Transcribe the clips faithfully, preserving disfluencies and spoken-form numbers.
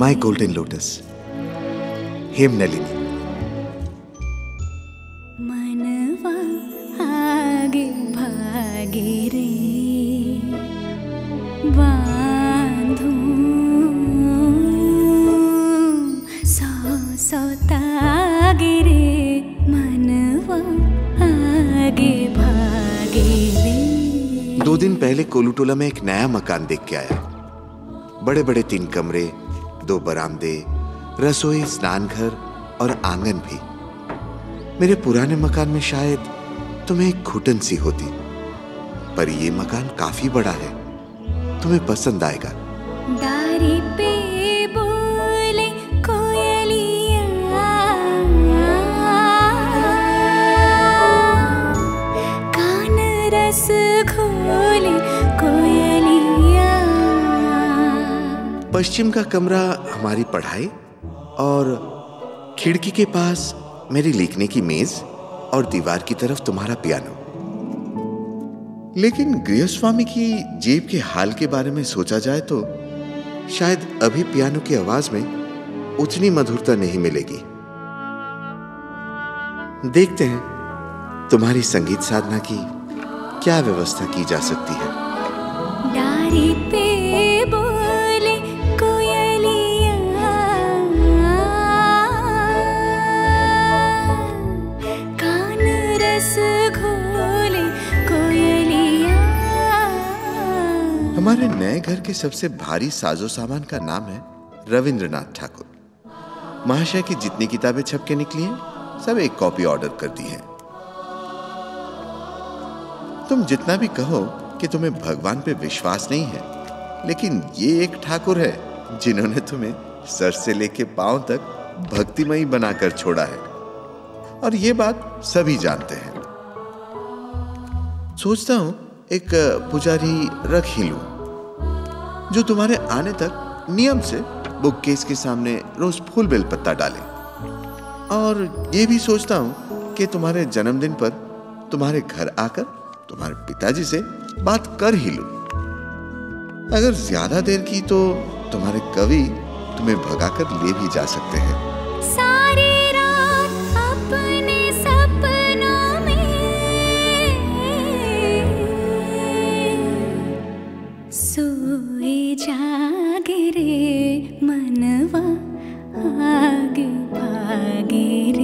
माई golden lotus, हेमनलिनी। मनवा आगे भागे रे बांधू सौ सौ तागे रे मनवा आगे भागे रे। दो दिन पहले कोलूटोला में एक नया मकान देख के आया। बड़े बड़े तीन कमरे, दो बरामदे, रसोई, स्नान घर और आंगन भी। मेरे पुराने मकान में शायद तुम्हें एक घुटन सी होती, पर ये मकान काफी बड़ा है, तुम्हें पसंद आएगा। डारी पे बोले कोयलिया, कान रस घोले कोयलिया। पश्चिम का कमरा हमारी पढ़ाई और खिड़की के पास मेरी लिखने की मेज और दीवार की तरफ तुम्हारा पियानो। लेकिन गृहस्वामी की जेब के हाल के बारे में सोचा जाए तो शायद अभी पियानो की आवाज में उतनी मधुरता नहीं मिलेगी। देखते हैं तुम्हारी संगीत साधना की क्या व्यवस्था की जा सकती है। डारी पे बोले कोयलिया, कान रस घोले कोयलिया। हमारे नए घर के सबसे भारी साजो सामान का नाम है रविंद्रनाथ ठाकुर। महाशय की जितनी किताबें छप के निकली हैं, सब एक कॉपी ऑर्डर कर दी है। तुम जितना भी कहो कि तुम्हें भगवान पे विश्वास नहीं है, लेकिन ये एक ठाकुर है जिन्होंने तुम्हें सर से लेके पांव तक भक्तिमयी बनाकर छोड़ा है, और ये बात सभी जानते हैं। सोचता हूं एक पुजारी रख ही लूं, जो तुम्हारे आने तक नियम से बुककेस के सामने रोज फूल बेल पत्ता डाले। और ये भी सोचता हूं कि तुम्हारे जन्मदिन पर तुम्हारे घर आकर तुम्हारे पिताजी से बात कर ही लूं। अगर ज्यादा देर की तो तुम्हारे कवि तुम्हें भगाकर ले भी जा सकते हैं। सारी रात अपने सपनों में सोए जागे रे मनवा आगे भागे रे।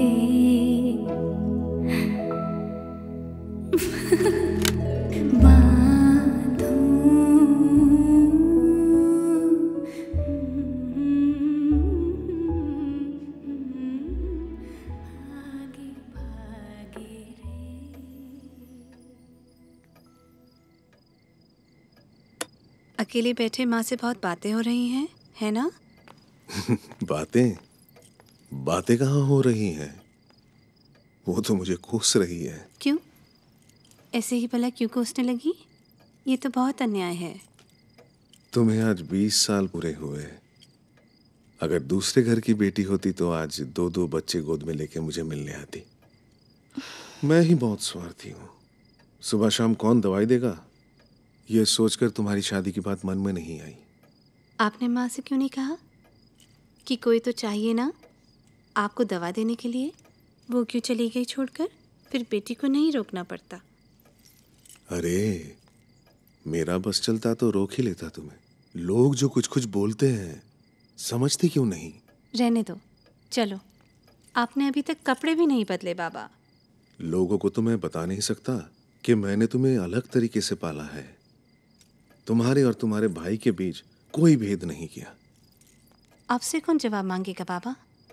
अकेले बैठे माँ से बहुत बातें हो रही हैं, है ना? बातें बातें कहाँ हो रही हैं? वो तो मुझे कोस रही है। क्यों? ऐसे ही भला क्यों कोसने लगी? ये तो बहुत अन्याय है। तुम्हें आज बीस साल पूरे हुए। अगर दूसरे घर की बेटी होती तो आज दो दो बच्चे गोद में लेके मुझे मिलने आती। मैं ही बहुत स्वार्थी हूँ। सुबह शाम कौन दवाई देगा, यह सोचकर तुम्हारी शादी की बात मन में नहीं आई। आपने माँ से क्यों नहीं कहा कि कोई तो चाहिए ना आपको दवा देने के लिए? वो क्यों चली गई छोड़कर? फिर बेटी को नहीं रोकना पड़ता। अरे मेरा बस चलता तो रोक ही लेता तुम्हें। लोग जो कुछ कुछ बोलते हैं समझते क्यों नहीं? रहने दो, चलो। आपने अभी तक कपड़े भी नहीं बदले बाबा। लोगों को तो मैं बता नहीं सकता कि मैंने तुम्हें अलग तरीके से पाला है। तुम्हारे और तुम्हारे भाई के बीच कोई भेद नहीं किया। आपसे कौन जवाब मांगेगा बाबा?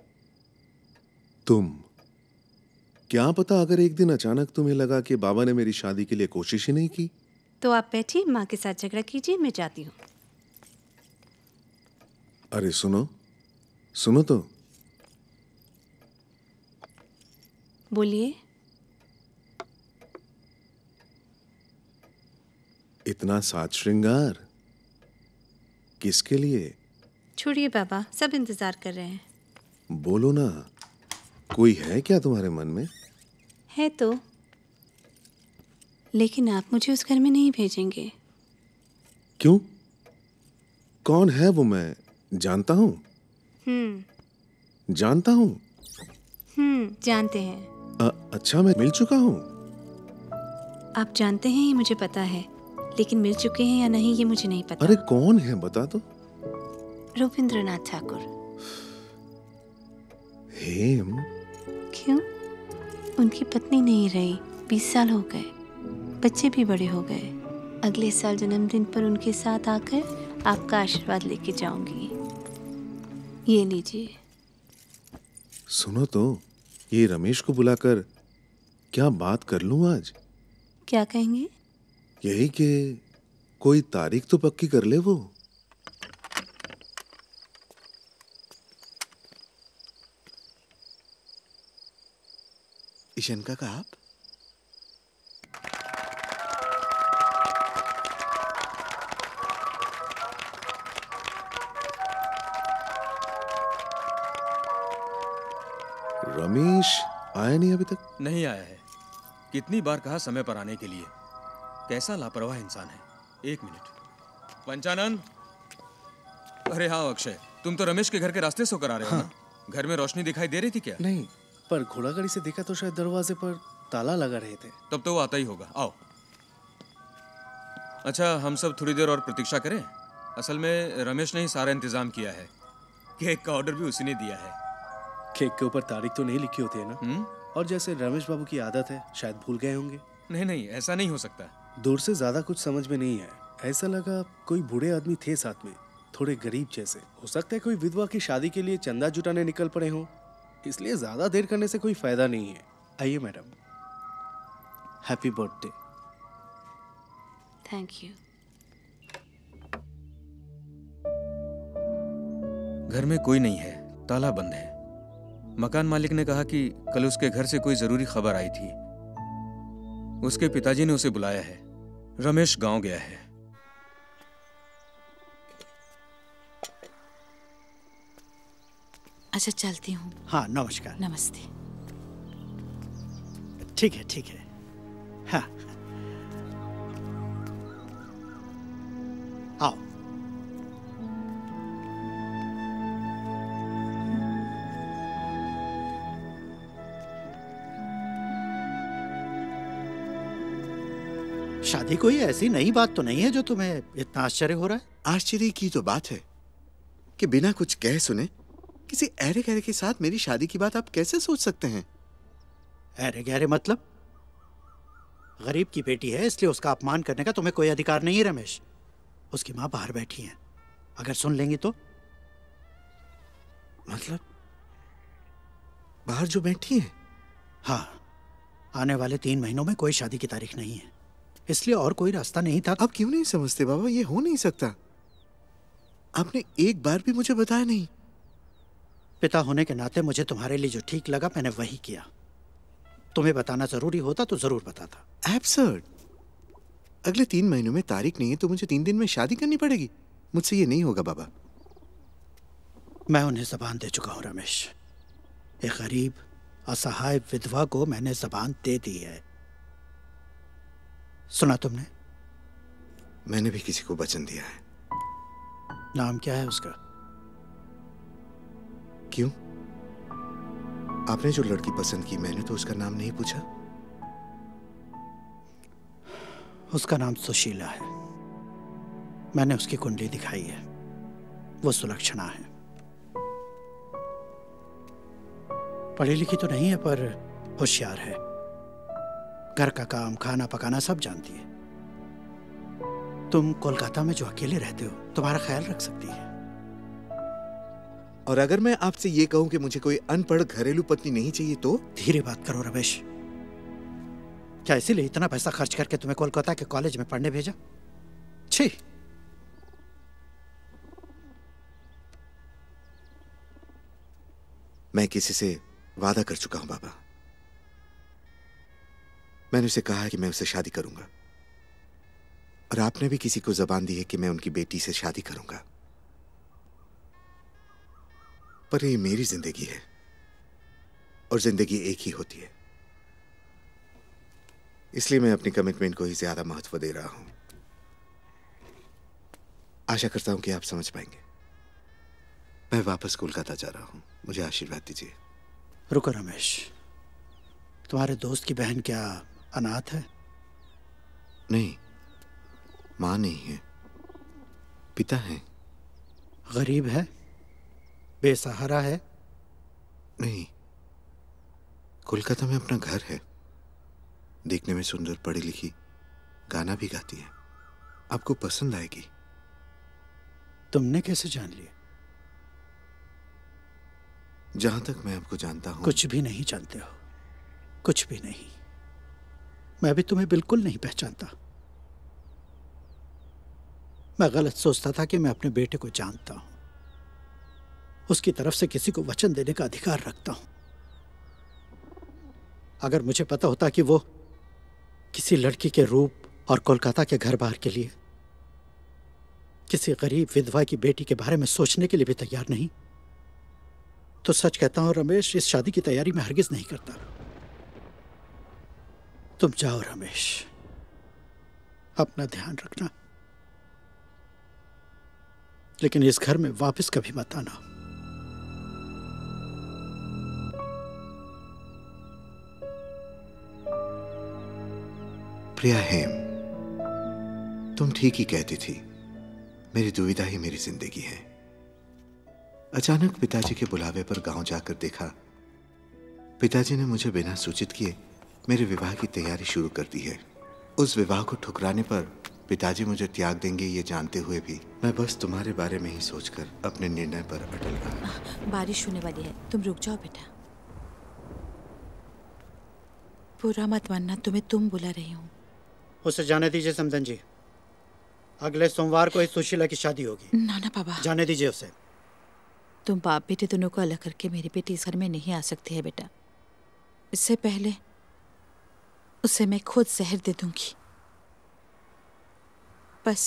तुम। क्या पता अगर एक दिन अचानक तुम्हें लगा कि बाबा ने मेरी शादी के लिए कोशिश ही नहीं की। तो आप बैठिए, माँ के साथ झगड़ा कीजिए, मैं जाती हूँ। अरे सुनो सुनो तो। बोलिए। इतना साज श्रृंगार किसके लिए? छोड़िए बाबा, सब इंतजार कर रहे हैं। बोलो ना, कोई है क्या तुम्हारे मन में? है तो, लेकिन आप मुझे उस घर में नहीं भेजेंगे। क्यों? कौन है वो? मैं जानता हूं। हम्म जानता हूँ। हम्म जानते हैं। अ, अच्छा, मैं मिल चुका हूँ। आप जानते हैं, ये मुझे पता है, लेकिन मिल चुके हैं या नहीं ये मुझे नहीं पता। अरे कौन है बता तो। रविंद्रनाथ ठाकुर। हेम? क्यों? उनकी पत्नी नहीं रही, बीस साल हो गए, बच्चे भी बड़े हो गए। अगले साल जन्मदिन पर उनके साथ आकर आपका आशीर्वाद लेके जाऊंगी। ये लीजिए। सुनो तो, ये रमेश को बुलाकर क्या बात कर लूं आज? क्या कहेंगे? यही कि कोई तारीख तो पक्की कर ले वो। ईशन का आप? रमेश आया नहीं अभी तक? नहीं आया है। कितनी बार कहा समय पर आने के लिए। कैसा लापरवाह इंसान है। एक मिनट। पंचानंद। अरे हाँ अक्षय, तुम तो रमेश के घर के रास्ते से होकर आ रहे हो ना? घर में रोशनी दिखाई दे रही थी क्या? नहीं, पर घोड़ागाड़ी से देखा तो शायद दरवाजे पर ताला लगा रहे थे। तब तो वो आता ही होगा। आओ। अच्छा, हम सब थोड़ी देर और प्रतीक्षा करें? असल में रमेश ने ही सारा इंतजाम किया है। केक का ऑर्डर भी उसी ने दिया है। केक के ऊपर तारीख तो नहीं लिखी होती है ना? हुँ? और जैसे रमेश बाबू की आदत है, शायद भूल गए होंगे। नहीं नहीं, ऐसा नहीं हो सकता। दूर से ज्यादा कुछ समझ में नहीं है। ऐसा लगा कोई बूढ़े आदमी थे साथ में, थोड़े गरीब जैसे। हो सकता है कोई विधवा की शादी के लिए चंदा जुटाने निकल पड़े हों, इसलिए ज्यादा देर करने से कोई फायदा नहीं है। आइए madam, happy birthday. Thank you. घर में कोई नहीं है, ताला बंद है। मकान मालिक ने कहा कि कल उसके घर से कोई जरूरी खबर आई थी। उसके पिताजी ने उसे बुलाया है। रमेश गांव गया है। अच्छा चलती हूँ। हाँ नमस्कार। नमस्ते। ठीक है ठीक है। हाँ आओ। शादी कोई ऐसी नई बात तो नहीं है जो तुम्हें इतना आश्चर्य हो रहा है? आश्चर्य की तो बात है कि बिना कुछ कहे सुने किसी अरे गहरे के साथ मेरी शादी की बात आप कैसे सोच सकते हैं? अरे गहरे मतलब? गरीब की बेटी है इसलिए उसका अपमान करने का तुम्हें कोई अधिकार नहीं है रमेश। उसकी माँ बाहर बैठी है, अगर सुन लेंगी तो? मतलब बाहर जो बैठी है? हाँ, आने वाले तीन महीनों में कोई शादी की तारीख नहीं है, इसलिए और कोई रास्ता नहीं था। आप क्यों नहीं समझते बाबा? ये हो नहीं सकता। आपने एक बार भी मुझे बताया नहीं। पिता होने के नाते मुझे तुम्हारे लिए जो ठीक लगा मैंने वही किया। तुम्हें बताना जरूरी होता तो जरूर बताता। एब्सर्ड। अगले तीन महीनों में तारीख नहीं है तो मुझे तीन दिन में शादी करनी पड़ेगी? मुझसे ये नहीं होगा बाबा। मैं उन्हें जबान दे चुका हूं रमेश। एक गरीब असहाय विधवा को मैंने जबान दे दी है। सुना तुमने? मैंने भी किसी को वचन दिया है। नाम क्या है उसका? क्यों? आपने जो लड़की पसंद की मैंने तो उसका नाम नहीं पूछा। उसका नाम सुशीला है। मैंने उसकी कुंडली दिखाई है, वो सुलक्षणा है। पढ़ी लिखी तो नहीं है पर होशियार है। घर का काम, खाना पकाना सब जानती है। तुम कोलकाता में जो अकेले रहते हो, तुम्हारा ख्याल रख सकती है। और अगर मैं आपसे ये कहूं कि मुझे कोई अनपढ़ घरेलू पत्नी नहीं चाहिए तो? धीरे बात करो रमेश। क्या इसीलिए इतना पैसा खर्च करके तुम्हें कोलकाता के कॉलेज में पढ़ने भेजा? छी! मैं किसी से वादा कर चुका हूं बाबा। मैंने उसे कहा है कि मैं उससे शादी करूंगा, और आपने भी किसी को जबान दी है कि मैं उनकी बेटी से शादी करूंगा। पर ये मेरी जिंदगी है और जिंदगी एक ही होती है, इसलिए मैं अपनी कमिटमेंट को ही ज्यादा महत्व दे रहा हूं। आशा करता हूं कि आप समझ पाएंगे। मैं वापस कोलकाता जा रहा हूँ, मुझे आशीर्वाद दीजिए। रुको रमेश, तुम्हारे दोस्त की बहन क्या अनाथ है? नहीं, माँ नहीं है, पिता है। गरीब है, बेसहारा है? नहीं, कोलकाता में अपना घर है, देखने में सुंदर, पढ़ी लिखी, गाना भी गाती है, आपको पसंद आएगी। तुमने कैसे जान लिया? जहां तक मैं आपको जानता हूं। कुछ भी नहीं जानते हो, कुछ भी नहीं। मैं भी तुम्हें बिल्कुल नहीं पहचानता। मैं गलत सोचता था कि मैं अपने बेटे को जानता हूं, उसकी तरफ से किसी को वचन देने का अधिकार रखता हूं। अगर मुझे पता होता कि वो किसी लड़की के रूप और कोलकाता के घर बार के लिए, किसी गरीब विधवा की बेटी के बारे में सोचने के लिए भी तैयार नहीं, तो सच कहता हूं रमेश, इस शादी की तैयारी मैं हरगिज नहीं करता। तुम जाओ रमेश, अपना ध्यान रखना, लेकिन इस घर में वापस कभी मत आना। प्रिया हेम, तुम ठीक ही कहती थी, मेरी दुविधा ही मेरी जिंदगी है। अचानक पिताजी के बुलावे पर गांव जाकर देखा, पिताजी ने मुझे बिना सूचित किए मेरे विवाह की तैयारी शुरू कर दी है। उस विवाह को ठुकराने पर पिताजी मुझे त्याग देंगे, ये जानते हुए भी मैं बस तुम्हारे बारे में ही सोचकर अपने निर्णय पर अटल रहा। बारिश होने वाली है, तुम रुक जाओ बेटा। बुरा मत मानना, तुम्हें तुम बुला रही हूँ। उसे जाने दीजिए समदन जी, अगले सोमवार को इस सुशीला की शादी होगी। ना ना बाबा, जाने दीजिए उसे। तुम बाप बेटे दोनों को अलग करके मेरी बेटी इस घर में नहीं आ सकती है बेटा। इससे पहले उसे मैं खुद जहर दे दूंगी। बस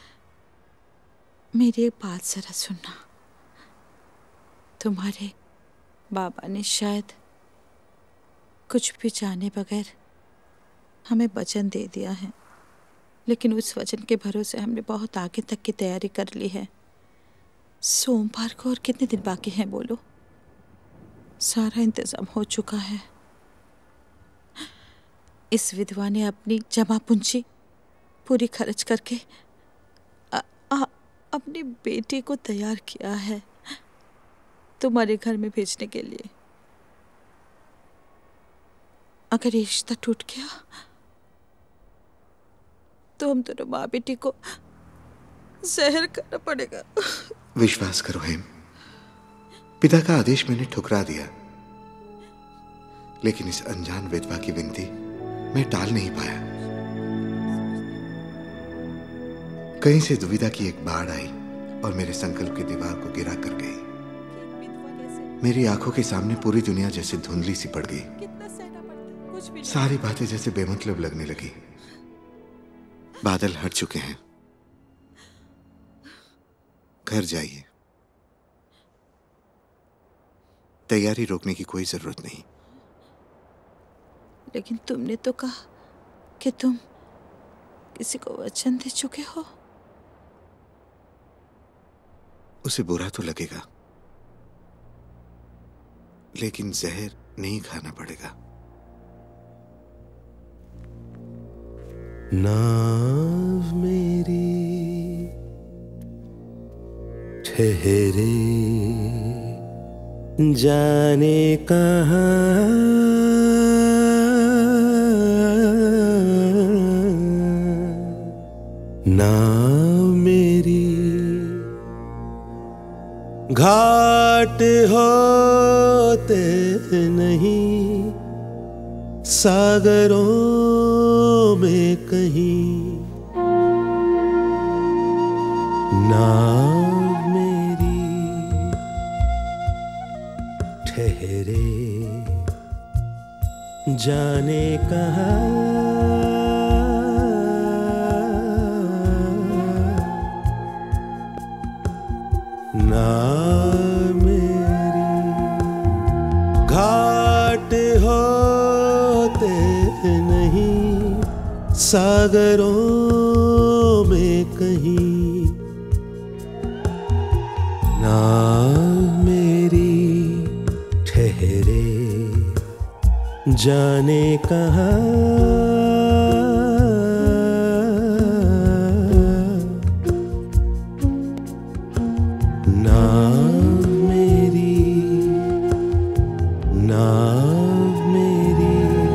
मेरी एक बात जरा सुनना, तुम्हारे बाबा ने शायद कुछ भी जाने बगैर हमें वचन दे दिया है, लेकिन उस वचन के भरोसे हमने बहुत आगे तक की तैयारी कर ली है। सोमवार को और कितने दिन बाकी हैं बोलो? सारा इंतजाम हो चुका है। इस विधवा ने अपनी जमा पूंजी पूरी खर्च करके आ, आ, अपनी बेटी को तैयार किया है तुम्हारे घर में भेजने के लिए। अगर ये रिश्ता टूट गया तो हम दोनों माँ बेटी को जहर करना पड़ेगा। विश्वास करो हेम, पिता का आदेश मैंने ठुकरा दिया, लेकिन इस अनजान विधवा की विनती मैं टाल नहीं पाया। कहीं से दुविधा की एक बाढ़ आई और मेरे संकल्प की दीवार को गिरा कर गई। मेरी आंखों के सामने पूरी दुनिया जैसे धुंधली सी पड़ गई। सारी बातें जैसे बेमतलब लगने लगी। बादल हट चुके हैं, घर जाइए। तैयारी रोकने की कोई जरूरत नहीं। लेकिन तुमने तो कहा कि तुम किसी को वचन दे चुके हो। उसे बुरा तो लगेगा, लेकिन जहर नहीं खाना पड़ेगा। नाव मेरी ठहरे जाने कहाँ, नाव मेरी घाट होते नहीं सागरों में कहीं, नाव मेरी ठहरे जाने कहाँ, नाव मेरी घाट होते नहीं सागरों में कहीं, नाव जाने कहाँ नाव मेरी, नाव मेरी,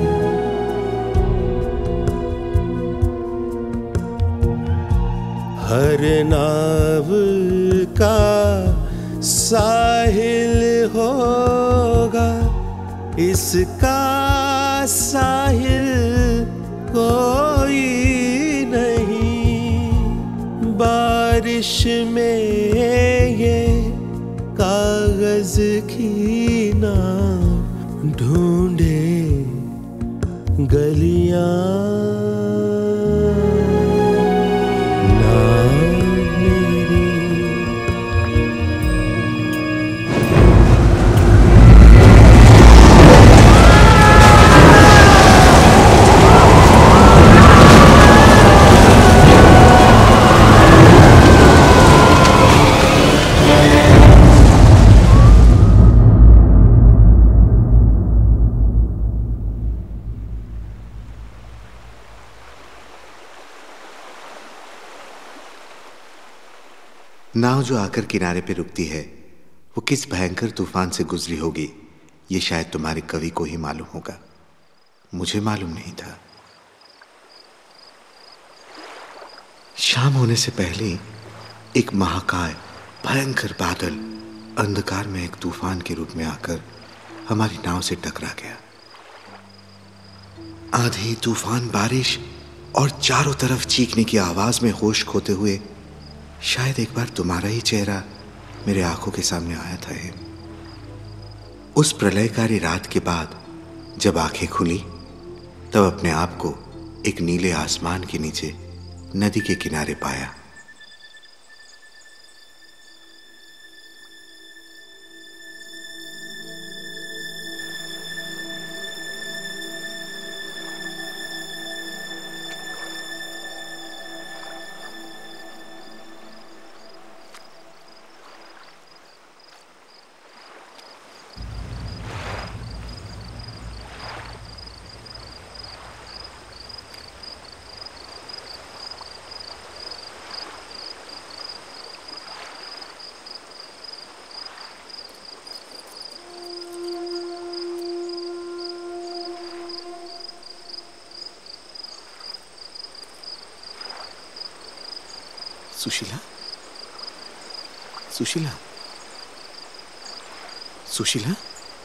हर नाव का साहिल होगा, इसका साहिल कोई नहीं। बारिश में ये कागज की नाव ढूंढे गलियां। नाव जो आकर किनारे पे रुकती है वो किस भयंकर तूफान से गुजरी होगी, ये शायद तुम्हारे कवि को ही मालूम होगा। मुझे मालूम नहीं था। शाम होने से पहले एक महाकाय भयंकर बादल अंधकार में एक तूफान के रूप में आकर हमारी नाव से टकरा गया। आंधी, तूफान, बारिश और चारों तरफ चीखने की आवाज में होश खोते हुए शायद एक बार तुम्हारा ही चेहरा मेरे आंखों के सामने आया था। हेम, उस प्रलयकारी रात के बाद जब आंखें खुली तब अपने आप को एक नीले आसमान के नीचे नदी के किनारे पाया। सुशीला, सुशीला, सुशीला,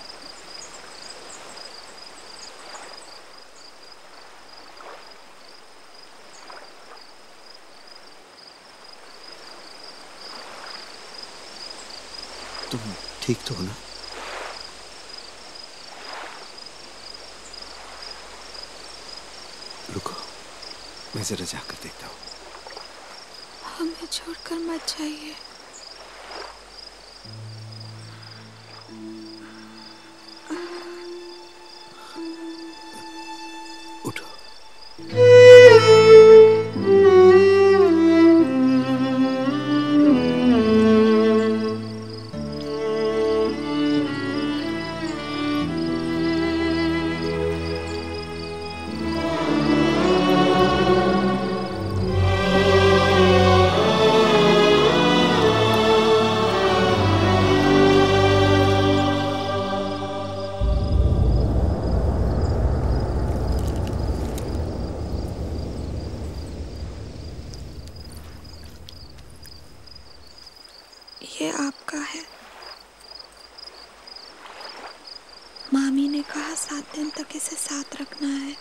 तुम ठीक तो हो ना? रुको, मैं जरा जाकर देखता हूँ। हमें छोड़कर मत जाइए। उठो। ये आपका है। मामी ने कहा सात दिन तक इसे साथ रखना है।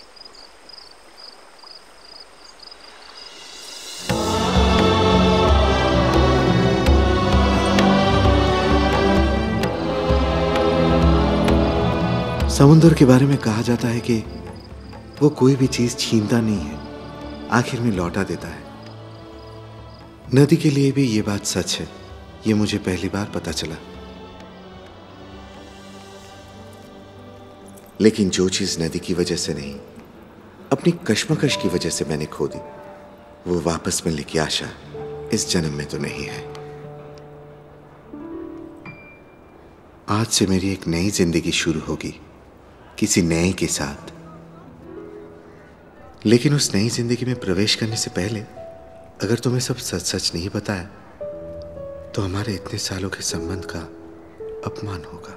समुद्र के बारे में कहा जाता है कि वो कोई भी चीज छीनता नहीं है, आखिर में लौटा देता है। नदी के लिए भी ये बात सच है। ये मुझे पहली बार पता चला। लेकिन जो चीज नदी की वजह से नहीं, अपनी कशमकश की वजह से मैंने खो दी, वो वापस मिलने की आशा इस जन्म में तो नहीं है। आज से मेरी एक नई जिंदगी शुरू होगी किसी नए के साथ। लेकिन उस नई जिंदगी में प्रवेश करने से पहले अगर तुम्हें सब सच सच नहीं बताया तो हमारे इतने सालों के संबंध का अपमान होगा।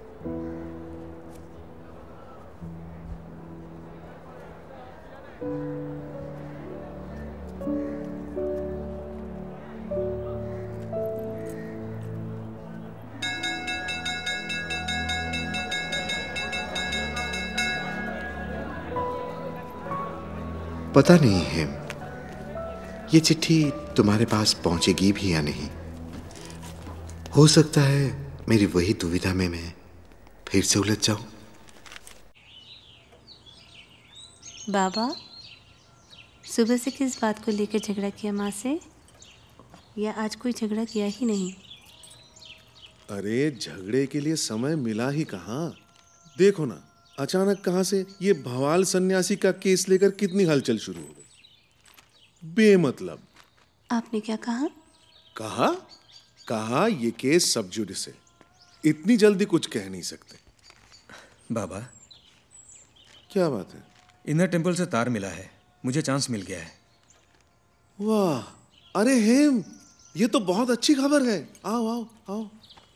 पता नहीं है ये चिट्ठी तुम्हारे पास पहुंचेगी भी या नहीं। हो सकता है मेरी वही दुविधा में मैं फिर से उलझ जाऊं। बाबा, सुबह से किस बात को लेकर झगड़ा किया माँ से, या आज कोई झगड़ा किया ही नहीं? अरे झगड़े के लिए समय मिला ही कहाँ। देखो ना, अचानक कहां से ये भवाल सन्यासी का केस लेकर कितनी हलचल शुरू हो गई बेमतलब। आपने क्या कहा? कहा कहा ये केस सब जुडिस है, इतनी जल्दी कुछ कह नहीं सकते। बाबा, क्या बात है? इनर टेम्पल से तार मिला है, मुझे चांस मिल गया है। वाह, अरे हेम, ये तो बहुत अच्छी खबर है। आओ आओ आओ।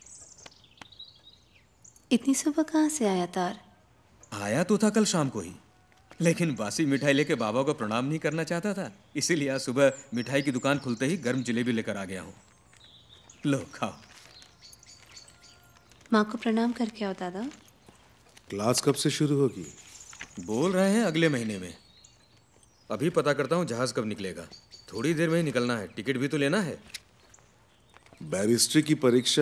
इतनी सुबह कहाँ से आया तार? आया तो था कल शाम को ही, लेकिन बासी मिठाई लेके बाबा को प्रणाम नहीं करना चाहता था, इसीलिए आज सुबह मिठाई की दुकान खुलते ही गर्म जलेबी लेकर आ गया हूँ। लो खाओ। माँ को प्रणाम करके आओ दादा। क्लास कब से शुरू होगी? बोल रहे हैं अगले महीने में। अभी पता करता हूँ जहाज कब निकलेगा। थोड़ी देर में ही निकलना है, टिकट भी तो लेना है। बैरिस्ट्री की परीक्षा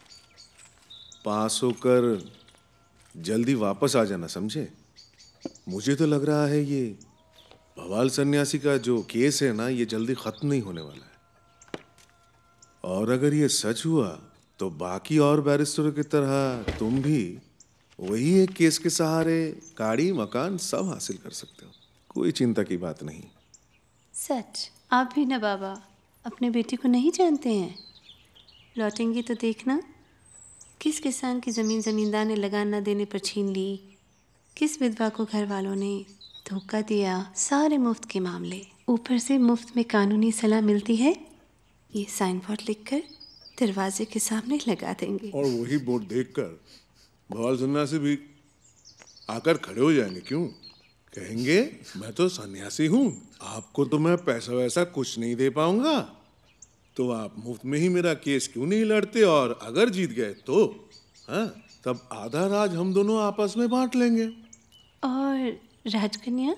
पास होकर जल्दी वापस आ जाना, समझे? मुझे तो लग रहा है ये भवाल सन्यासी का जो केस है ना, ये जल्दी खत्म नहीं होने वाला है। और अगर ये सच हुआ तो बाकी और बैरिस्टरों की तरह तुम भी वही एक केस के सहारे गाड़ी मकान सब हासिल कर सकते हो। कोई चिंता की बात नहीं। सच? आप भी ना बाबा अपने बेटे को नहीं जानते हैं? लौटेंगे तो देखना, किस किसान की ज़मीन ज़मींदार ने लगान न देने पर छीन ली, किस विधवा को घर वालों ने धोखा दिया। सारे मुफ्त के मामले, ऊपर से मुफ्त में कानूनी सलाह मिलती है। ये साइन बोर्ड लिखकर दरवाजे के सामने लगा देंगे। और वही बोर्ड देखकर भवाल सन्यासी भी आकर खड़े हो जाएंगे। क्यों? कहेंगे मैं तो सन्यासी हूँ, आपको तो मैं पैसा वैसा कुछ नहीं दे पाऊंगा, तो आप मुफ्त में ही मेरा केस क्यों नहीं लड़ते, और अगर जीत गए तो हाँ, तब आधा राज हम दोनों आपस में बांट लेंगे। और राजकन्या?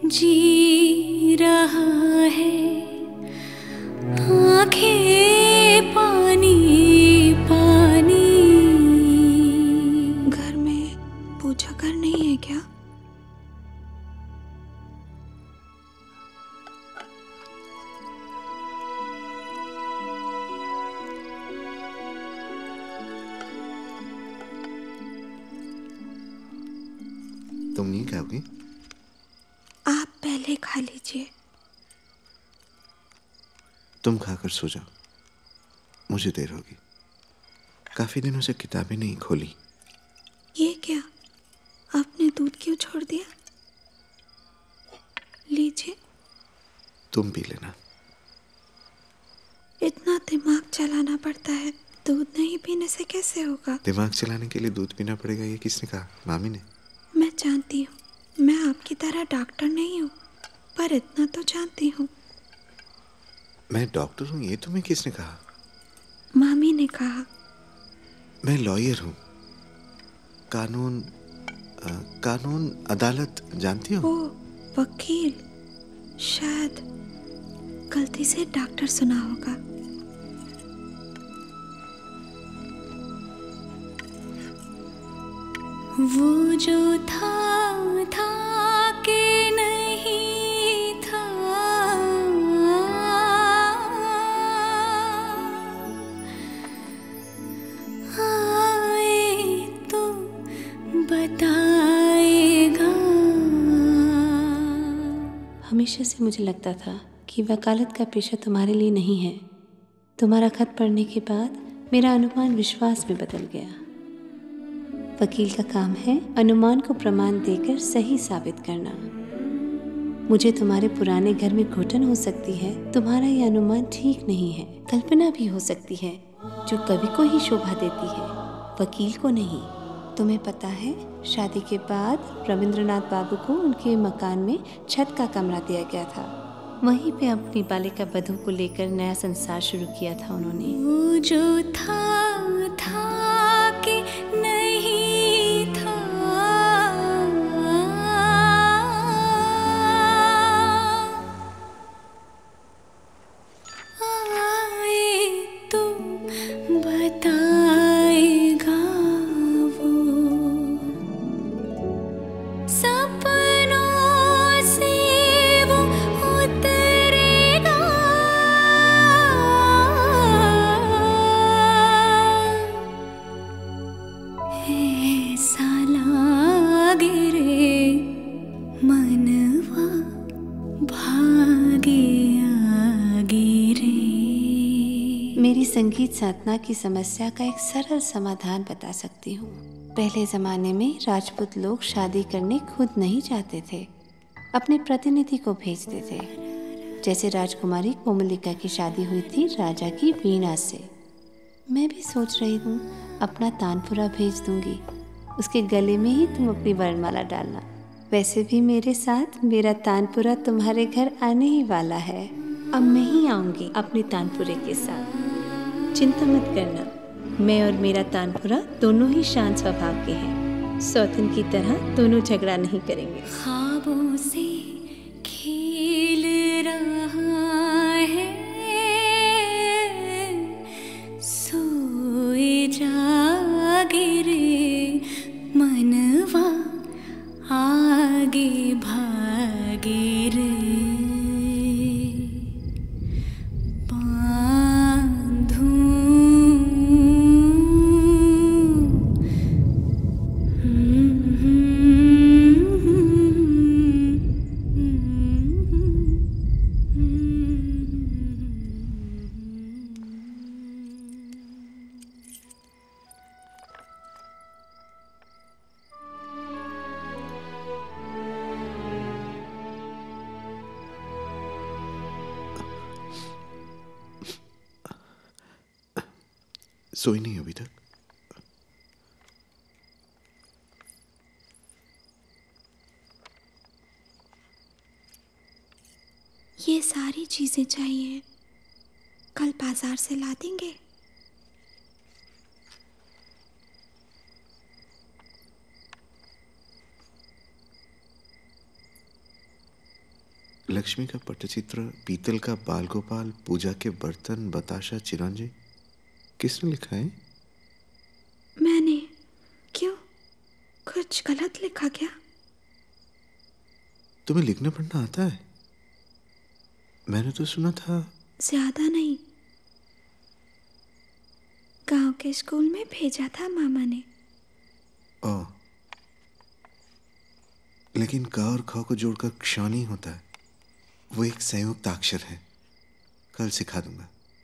जी रहा है, आंखें पानी पानी। घर में पूजा घर नहीं है क्या? तुम नहीं खाओगी? आप पहले खा लीजिए। तुम खाकर सो जाओ, मुझे देर होगी। काफी दिनों से किताबें नहीं खोली। ये क्या, आपने दूध क्यों छोड़ दिया? लीजिए। तुम पी लेना। इतना दिमाग चलाना पड़ता है, दूध नहीं पीने से कैसे होगा? दिमाग चलाने के लिए दूध पीना पड़ेगा, ये किसने कहा? मामी ने। मैं जानती हूँ, मैं आपकी तरह डॉक्टर नहीं हूँ, पर इतना तो जानती हूँ। मैं डॉक्टर हूँ, ये तुम्हें किसने कहा? मामी ने कहा। मैं लॉयर हूँ। कानून आ, कानून अदालत जानती हो? ओ, वकील। शायद गलती से डॉक्टर सुना होगा। वो जो था था के नहीं था, आए तो बताएगा। हमेशा से मुझे लगता था कि वकालत का पेशा तुम्हारे लिए नहीं है। तुम्हारा खत पढ़ने के बाद मेरा अनुमान विश्वास में बदल गया। वकील का काम है अनुमान को प्रमाण देकर सही साबित करना। मुझे तुम्हारे पुराने घर में घुटन हो सकती है, तुम्हारा यह अनुमान ठीक नहीं है। कल्पना भी हो सकती है जो कवि को ही शोभा देती है, वकील को नहीं। तुम्हें पता है, शादी के बाद रविंद्रनाथ बाबू को उनके मकान में छत का कमरा दिया गया था। वहीं पे अपनी बालिका बधू को लेकर नया संसार शुरू किया था उन्होंने। वो जो था था के नहीं था, आए तो बताएगा वो। सपनों से वो उतरेगा, ऐसा लागे रे मनवा भागे आगे रे। मेरी संगीत साधना की समस्या का एक सरल समाधान बता सकती हूँ। पहले जमाने में राजपूत लोग शादी करने खुद नहीं चाहते थे, अपने प्रतिनिधि को भेजते थे। जैसे राजकुमारी कोमलिका की शादी हुई थी राजा की वीणा से। मैं भी सोच रही हूँ अपना तानपुरा भेज दूंगी, उसके गले में ही तुम अपनी वरमाला डालना। वैसे भी मेरे साथ मेरा तानपुरा तुम्हारे घर आने ही वाला है। अब मैं ही आऊंगी अपने तानपुरे के साथ। चिंता मत करना, मैं और मेरा तानपुरा दोनों ही शांत स्वभाव के हैं। सौतन की तरह दोनों झगड़ा नहीं करेंगे। ख्वाबों से खेल रहा है, सोए जागे रे मनवा आगे भागे रे। सोई नहीं अभी तक? ये सारी चीजें चाहिए, कल बाजार से ला देंगे। महालक्ष्मी का पट्टचित्र, पीतल का बाल गोपाल, पूजा के बर्तन, बताशा, चिरंजी। किसने लिखा है? मैंने। क्यों, कुछ गलत लिखा क्या? तुम्हें लिखना पढ़ना आता है? मैंने तो सुना था। ज्यादा नहीं, गांव के स्कूल में भेजा था मामा ने। ओ, लेकिन क और ख को जोड़कर क्ष नहीं होता है, वो एक संयुक्त अक्षर है। कल सिखा दूंगा।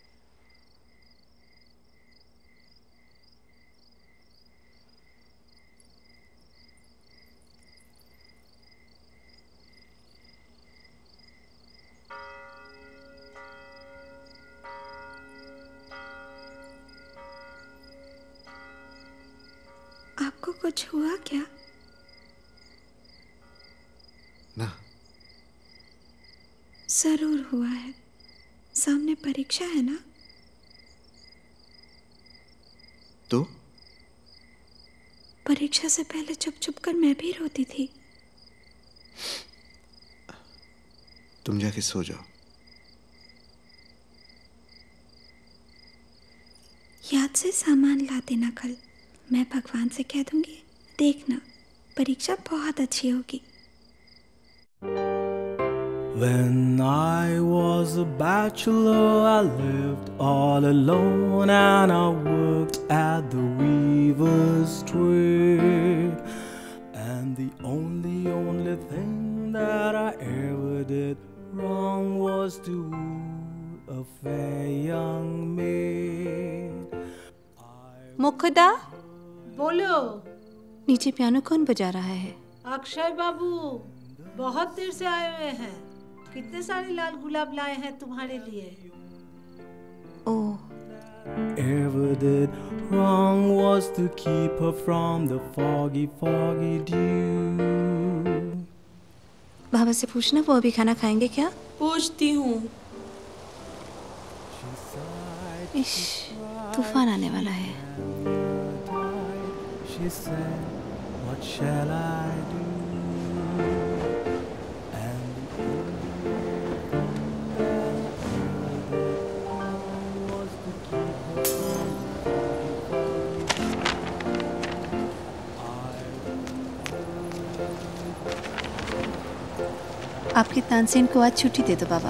आपको कुछ हुआ क्या? ना। जरूर हुआ है, सामने परीक्षा है ना। तो परीक्षा से पहले चुप चुप कर मैं भी रोती थी। तुम जाके सो जाओ। याद से सामान ला देना कल, मैं भगवान से कह दूंगी। देखना, परीक्षा बहुत अच्छी होगी। When I was a bachelor, I lived all alone and I worked at the weaver's trade. And the only, only thing that I ever did wrong was to woo a fair young maid. मुखदा, बोलो। नीचे piano कौन बजा रहा है? अक्षय बाबू बहुत देर से आए हुए हैं। कितने सारे लाल गुलाब लाए हैं तुम्हारे लिए। ओह। Ever did wrong was to keep her from the foggy, foggy dew. बाबा से पूछना वो अभी खाना खाएंगे क्या? पूछती हूँ। इश, तूफान आने वाला है। She said, what shall I do? आपके तानसेन को आज छुट्टी दे दो बाबा।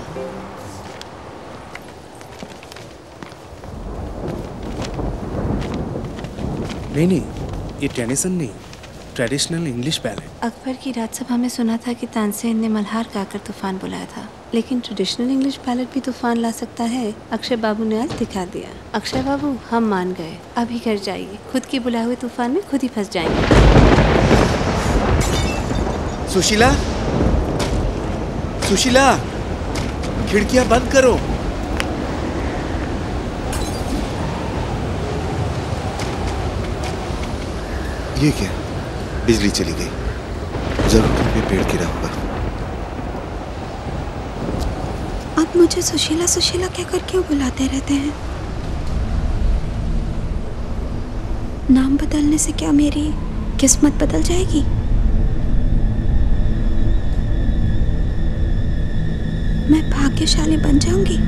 नहीं नहीं, ये टेनिसन नहीं, ट्रेडिशनल इंग्लिश बैलेट। अकबर की राजसभा में सुना था कि तानसेन ने मल्हार गाकर तूफान बुलाया था, लेकिन ट्रेडिशनल इंग्लिश बैलेट भी तूफान ला सकता है। अक्षय बाबू ने आज दिखा दिया। अक्षय बाबू, हम मान गए, अभी घर जाइए, खुद के बुलाए हुए तूफान में खुद ही फंस जाएंगे। सुशीला, सुशीला, खिड़कियां बंद करो। ये क्या, बिजली चली गई। जरूर कहीं पे पेड़ गिरा होगा। आप मुझे सुशीला सुशीला कहकर क्यों बुलाते रहते हैं? नाम बदलने से क्या मेरी किस्मत बदल जाएगी? मैं भाग्यशाली बन जाऊंगी।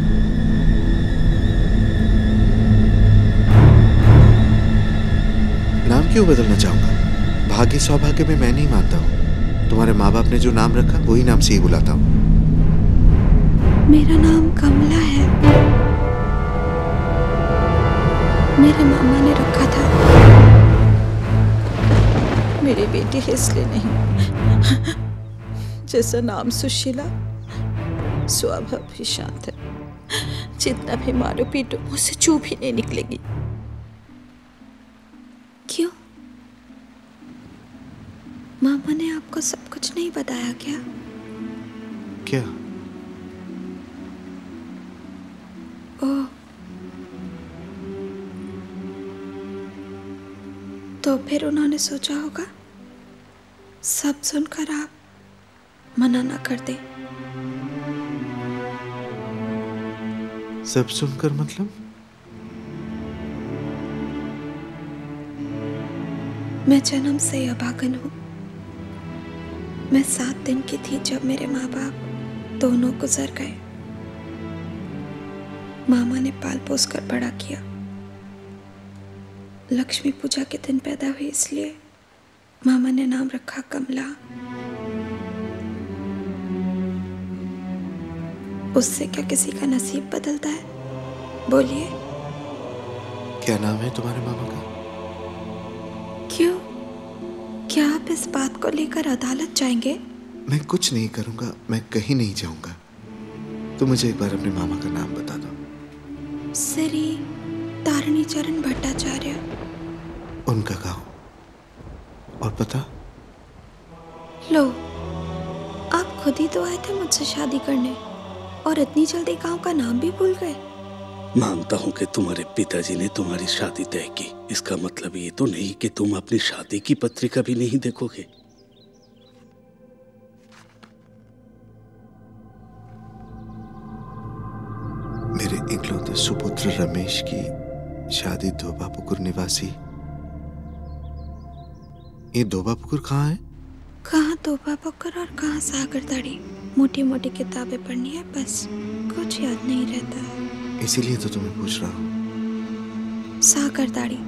नाम क्यों बदलना चाहूंगा? भाग्य सौभाग्य में मैं नहीं मानता हूँ। तुम्हारे माँ बाप ने जो नाम रखा वही नाम से ही बुलाता हूँ। मेरा नाम कमला है, मेरे मामा ने रखा था। मेरी बेटी है इसलिए नहीं। जैसा नाम सुशीला, स्वभाव भी शांत है। जितना भी मारो पीटो मुझसे चुप ही नहीं निकलेगी। क्यों? मामा ने आपको सब कुछ नहीं बताया क्या? क्या? ओह, तो फिर उन्होंने सोचा होगा सब सुनकर आप मना ना कर दें। सब सुनकर मतलब? मैं जन्म से अभागन हूँ। मैं सात दिन की थी जब मेरे माँ बाप दोनों गुजर गए। मामा ने पाल पोस कर बड़ा किया। लक्ष्मी पूजा के दिन पैदा हुई, इसलिए मामा ने नाम रखा कमला। उससे क्या किसी का नसीब बदलता है? बोलिए। क्या नाम है तुम्हारे मामा का? क्यों? क्या आप इस बात को लेकर अदालत जाएंगे? मैं कुछ नहीं करूंगा, मैं कहीं नहीं जाऊंगा। तो मुझे एक बार अपने मामा का नाम बता दो। श्री तारिणी चरण भट्टाचार्य। उनका गांव और पता? लो, आप खुद ही तो आए थे मुझसे शादी करने और इतनी जल्दी गांव का नाम भी भूल गए। मानता हूं कि तुम्हारे पिताजी ने तुम्हारी शादी तय की। इसका मतलब ये तो नहीं कि तुम अपनी शादी की पत्रिका भी नहीं देखोगे। मेरे इकलौते सुपुत्र रमेश की शादी धोबापुकुर निवासी। ये धोबापुकुर कहाँ है? कहाँ धोबापुकुर और कहाँ सागरदाड़ी। मोटी मोटी किताबें पढ़नी है बस, कुछ याद नहीं रहता। इसीलिए तो तुम्हें पूछ रहा हूँ। सागरदाड़ी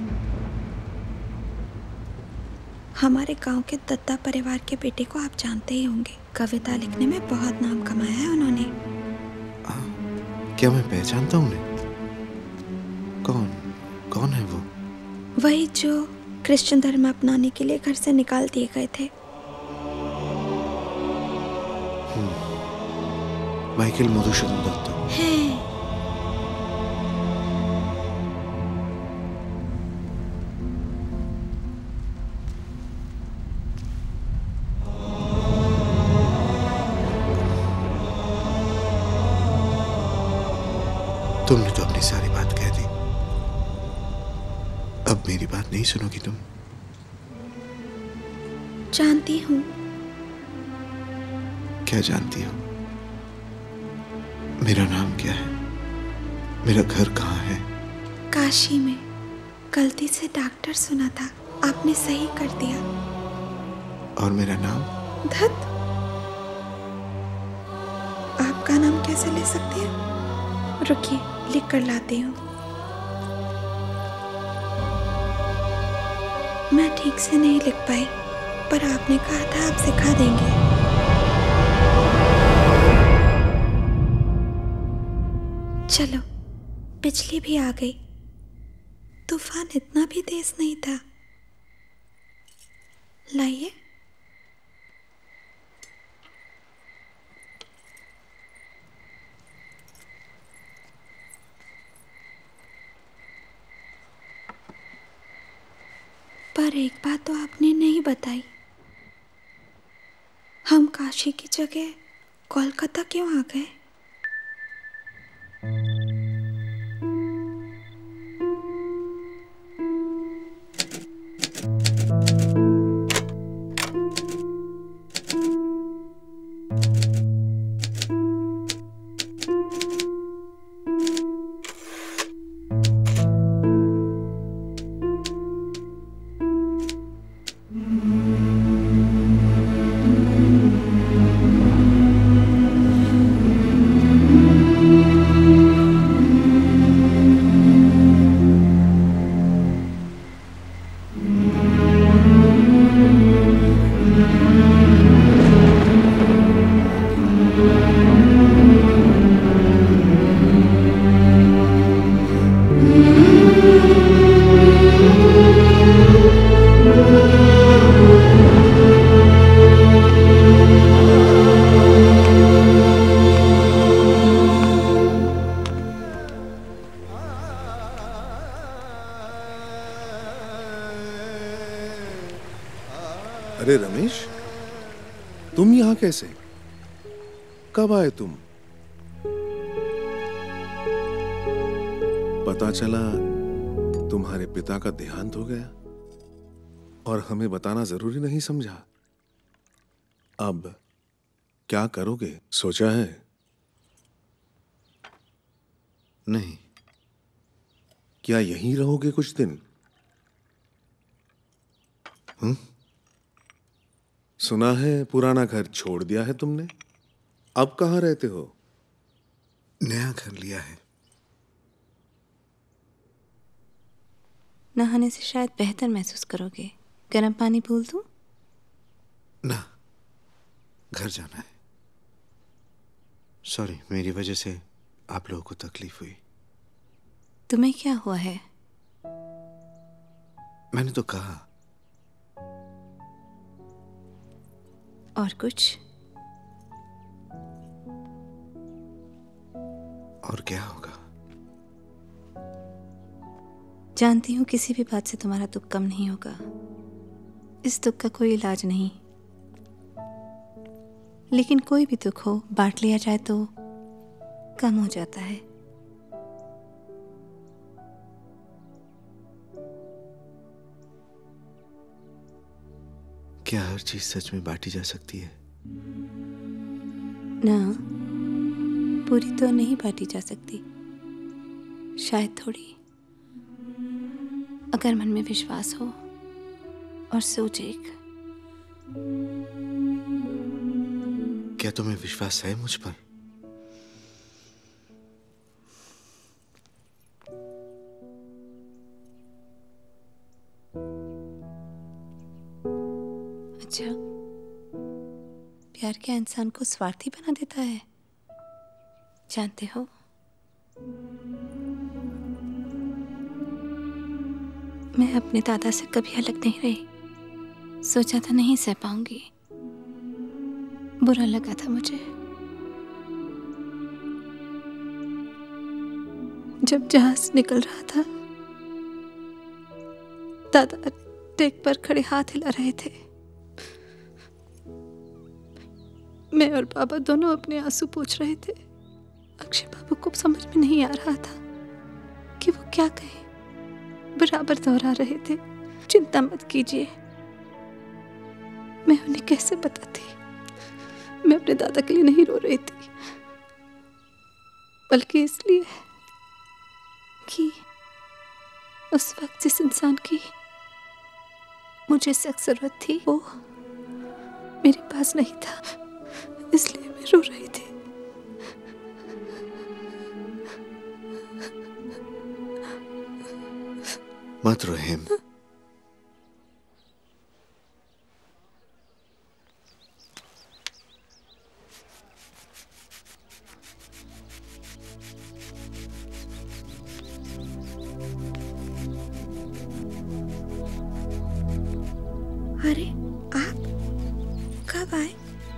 हमारे गांव के दत्ता परिवार के बेटे को आप जानते ही होंगे। कविता लिखने में बहुत नाम कमाया है उन्होंने। आ, क्या मैं पहचानता हूँ उन्हें? कौन कौन है वो? वही जो क्रिश्चियन धर्म अपनाने के लिए घर से निकाल दिए गए थे। माइकल मधुसूदन दत्त है। तुमने तो अपनी सारी बात कह दी। अब मेरी बात नहीं सुनोगी तुम? जानती हूँ। क्या जानती हो? मेरा नाम क्या है? मेरा घर कहाँ है? काशी में। गलती से डॉक्टर सुना था, आपने सही कर दिया। और मेरा नाम? धत, आपका नाम कैसे ले सकती है? रुकिए, लिख कर लाती हूँ। मैं ठीक से नहीं लिख पाई, पर आपने कहा था आप सिखा देंगे। चलो, बिजली भी आ गई। तूफान इतना भी तेज नहीं था। लाइए। पर एक बात तो आपने नहीं बताई, हम काशी की जगह कोलकाता क्यों आ गए? अरे रमेश, तुम यहां कैसे? कब आए तुम? पता चला तुम्हारे पिता का देहांत हो गया और हमें बताना जरूरी नहीं समझा। अब क्या करोगे, सोचा है? नहीं। क्या यहीं रहोगे कुछ दिन? हम्म? सुना है पुराना घर छोड़ दिया है तुमने। अब कहाँ रहते हो? नया घर लिया है। नहाने से शायद बेहतर महसूस करोगे। गर्म पानी भूल दूं? ना, घर जाना है। सॉरी, मेरी वजह से आप लोगों को तकलीफ हुई। तुम्हें क्या हुआ है? मैंने तो कहा। और कुछ? और क्या होगा? जानती हूँ किसी भी बात से तुम्हारा दुख कम नहीं होगा। इस दुख का कोई इलाज नहीं, लेकिन कोई भी दुख हो बांट लिया जाए तो कम हो जाता है। क्या हर चीज सच में बांटी जा सकती है? ना, पूरी तो नहीं बांटी जा सकती, शायद थोड़ी। अगर मन में विश्वास हो और सोच एक। क्या तुम्हें विश्वास है मुझ पर? अच्छा, प्यार क्या इंसान को स्वार्थी बना देता है? जानते हो, मैं अपने दादा से कभी अलग नहीं रही। सोचा था नहीं सह पाऊंगी, बुरा लगा था मुझे। जब जहाज निकल रहा था, दादा डेक पर खड़े हाथ हिला रहे थे। मैं और बाबा दोनों अपने आंसू पोंछ रहे थे। अक्षय बाबू को समझ में नहीं आ रहा था कि वो क्या कहे। बराबर दोहरा रहे थे, चिंता मत कीजिए। मैं उन्हें कैसे बताती? मैं अपने दादा के लिए नहीं रो रही थी, बल्कि इसलिए कि उस वक्त जिस इंसान की मुझे सख्त जरूरत थी वो मेरे पास नहीं था, इसलिए मैं रो रही थी। मत रो हेम। अरे आप कब आए?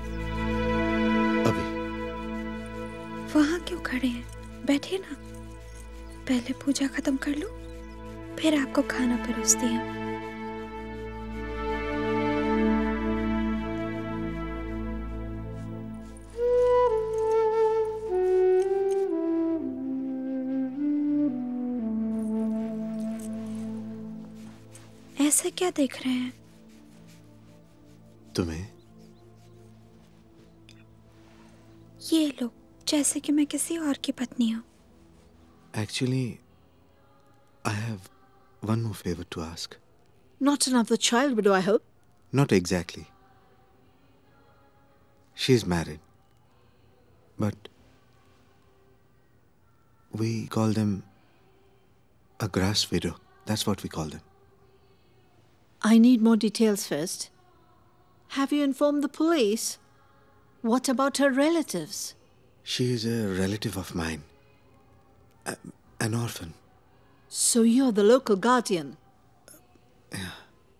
अभी। वहां क्यों खड़े हैं? बैठिए ना, पहले पूजा खत्म कर लो, फिर आपको खाना परोसती हैं। ऐसे क्या देख रहे हैं? तुम्हें? ये लो, जैसे कि मैं किसी और की पत्नी हूँ। Actually, I have one more favor to ask. Not another child widow, I hope? Not exactly. She is married. But we call them a grass widow. That's what we call them. I need more details first. Have you informed the police? What about her relatives? She is a relative of mine. A, an orphan. So you're the local guardian? Yeah.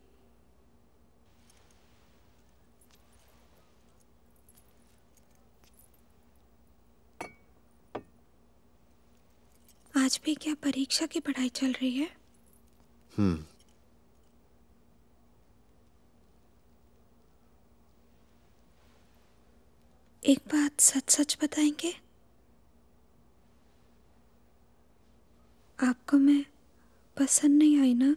आज भी क्या परीक्षा की पढ़ाई चल रही है? हम्म। एक बात सच सच बताएंगे? आपको मैं पसंद नहीं आई ना?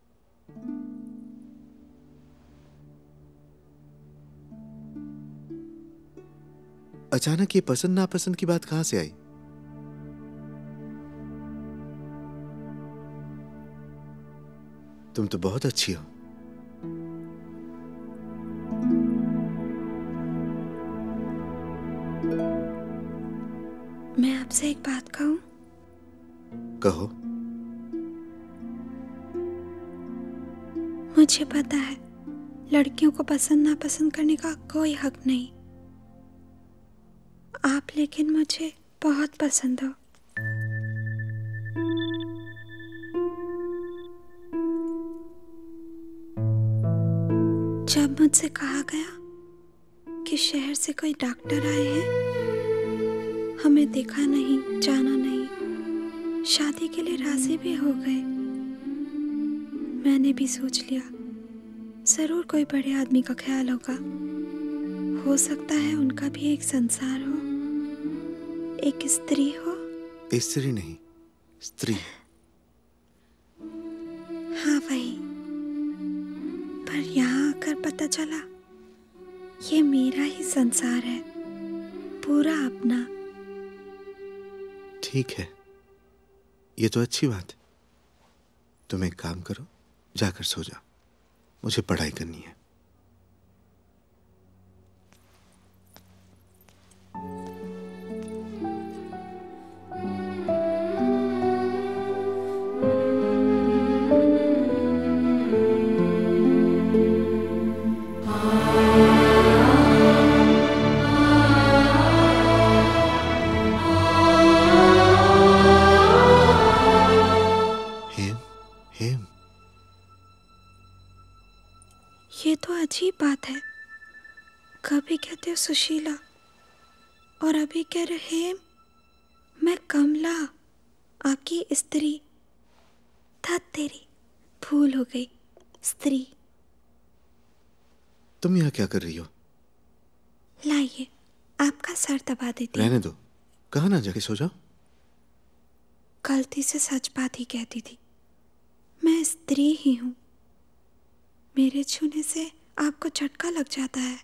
अचानक ये पसंद नापसंद की बात कहां से आई? तुम तो बहुत अच्छी हो। आपसे एक बात कहूं? कहो। मुझे पता है लड़कियों को पसंद ना पसंद करने का कोई हक नहीं, आप लेकिन मुझे बहुत पसंद हो। जब मुझसे कहा गया कि शहर से कोई डॉक्टर आए हैं, हमें देखा नहीं, जाना नहीं, शादी के लिए राजी भी हो गए, मैंने भी सोच लिया जरूर कोई बड़े आदमी का ख्याल होगा, हो सकता है उनका भी एक संसार हो, एक स्त्री हो। स्त्री नहीं, स्त्री। हाँ वही, पर यहाँ आकर पता चला ये मेरा ही संसार है, पूरा अपना। ठीक है, ये तो अच्छी बात है। तुम एक काम करो, जाकर सो जाओ, मुझे पढ़ाई करनी है। ये तो अजीब बात है, कभी कहते हो सुशीला और अभी कह रहे हैं मैं कमला, आपकी स्त्री। था तेरी, भूल हो गई, स्त्री। तुम यहाँ क्या कर रही हो? लाइए, आपका सर दबा देती। रहने दो, कहा ना जाके सो जाओ। गलती से सच बात ही कहती थी, मैं स्त्री ही हूँ। मेरे छूने से आपको झटका लग जाता है।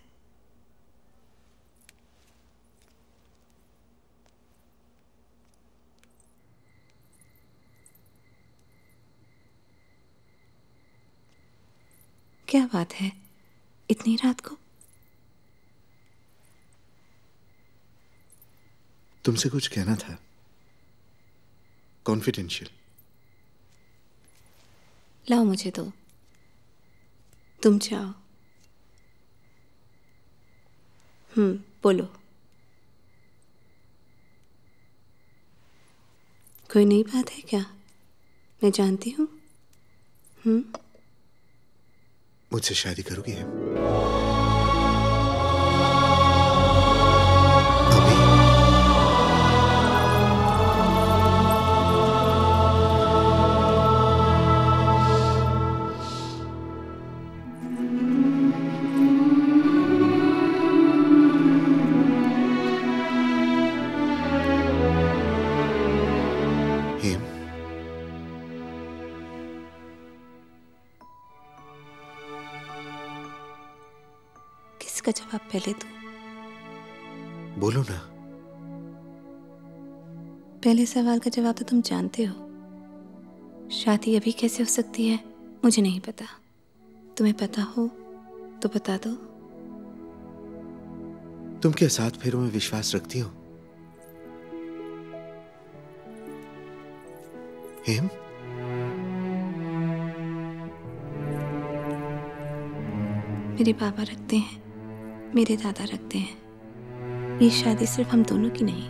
क्या बात है इतनी रात को? तुमसे कुछ कहना था, कॉन्फिडेंशियल। लाओ मुझे दो, तुम जाओ। हम्म बोलो। कोई नई बात है क्या? मैं जानती हूँ। हम्म मुझसे शादी करोगी? का जवाब पहले दो। बोलो ना। पहले सवाल का जवाब तो तुम जानते हो। शादी अभी कैसे हो सकती है मुझे नहीं पता, तुम्हें पता हो तो बता दो। तुम क्या सात फेरों में विश्वास रखती हो? हेम? मेरे पापा रखते हैं, मेरे दादा रखते हैं। ये शादी सिर्फ हम दोनों की नहीं।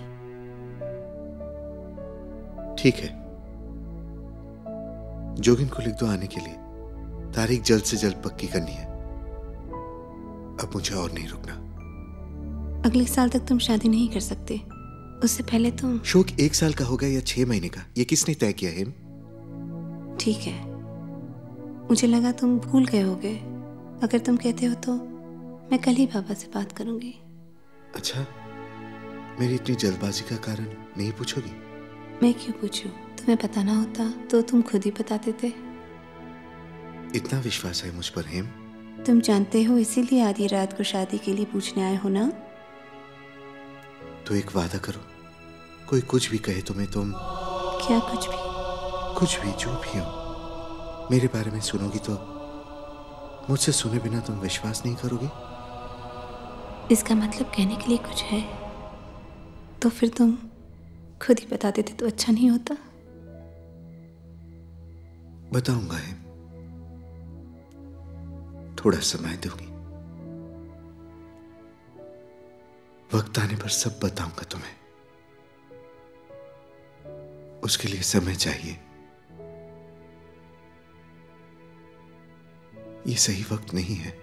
ठीक है, जोगिन को लिख दो आने के लिए। तारीख जल्द से जल्द पक्की करनी है। अब मुझे और नहीं रुकना। अगले साल तक तुम शादी नहीं कर सकते, उससे पहले तुम। शोक एक साल का होगा या छह महीने का, ये किसने तय किया? हेम? ठीक है, मुझे लगा तुम भूल गए होगे। अगर तुम कहते हो तो मैं कल ही पापा से बात करूंगी। अच्छा, मेरी इतनी जल्दबाजी का कारण नहीं पूछोगी? मैं क्यों पूछूं? तुम्हें पता ना होता तो तुम खुद ही बता देते। इतना विश्वास है मुझ पर हेम? तुम जानते हो इसीलिए आधी रात को शादी के लिए पूछने आए हो ना? तो एक वादा करो, कोई कुछ भी कहे तुम्हें, तुम क्या कुछ भी? कुछ भी, जो भी हो, मेरे बारे में सुनोगी तो मुझसे सुने बिना तुम विश्वास नहीं करोगी? इसका मतलब कहने के लिए कुछ है तो फिर तुम खुद ही बता देते तो अच्छा नहीं होता? बताऊंगा है, थोड़ा समय दोगी? वक्त आने पर सब बताऊंगा तुम्हें। उसके लिए समय चाहिए। ये सही वक्त नहीं है।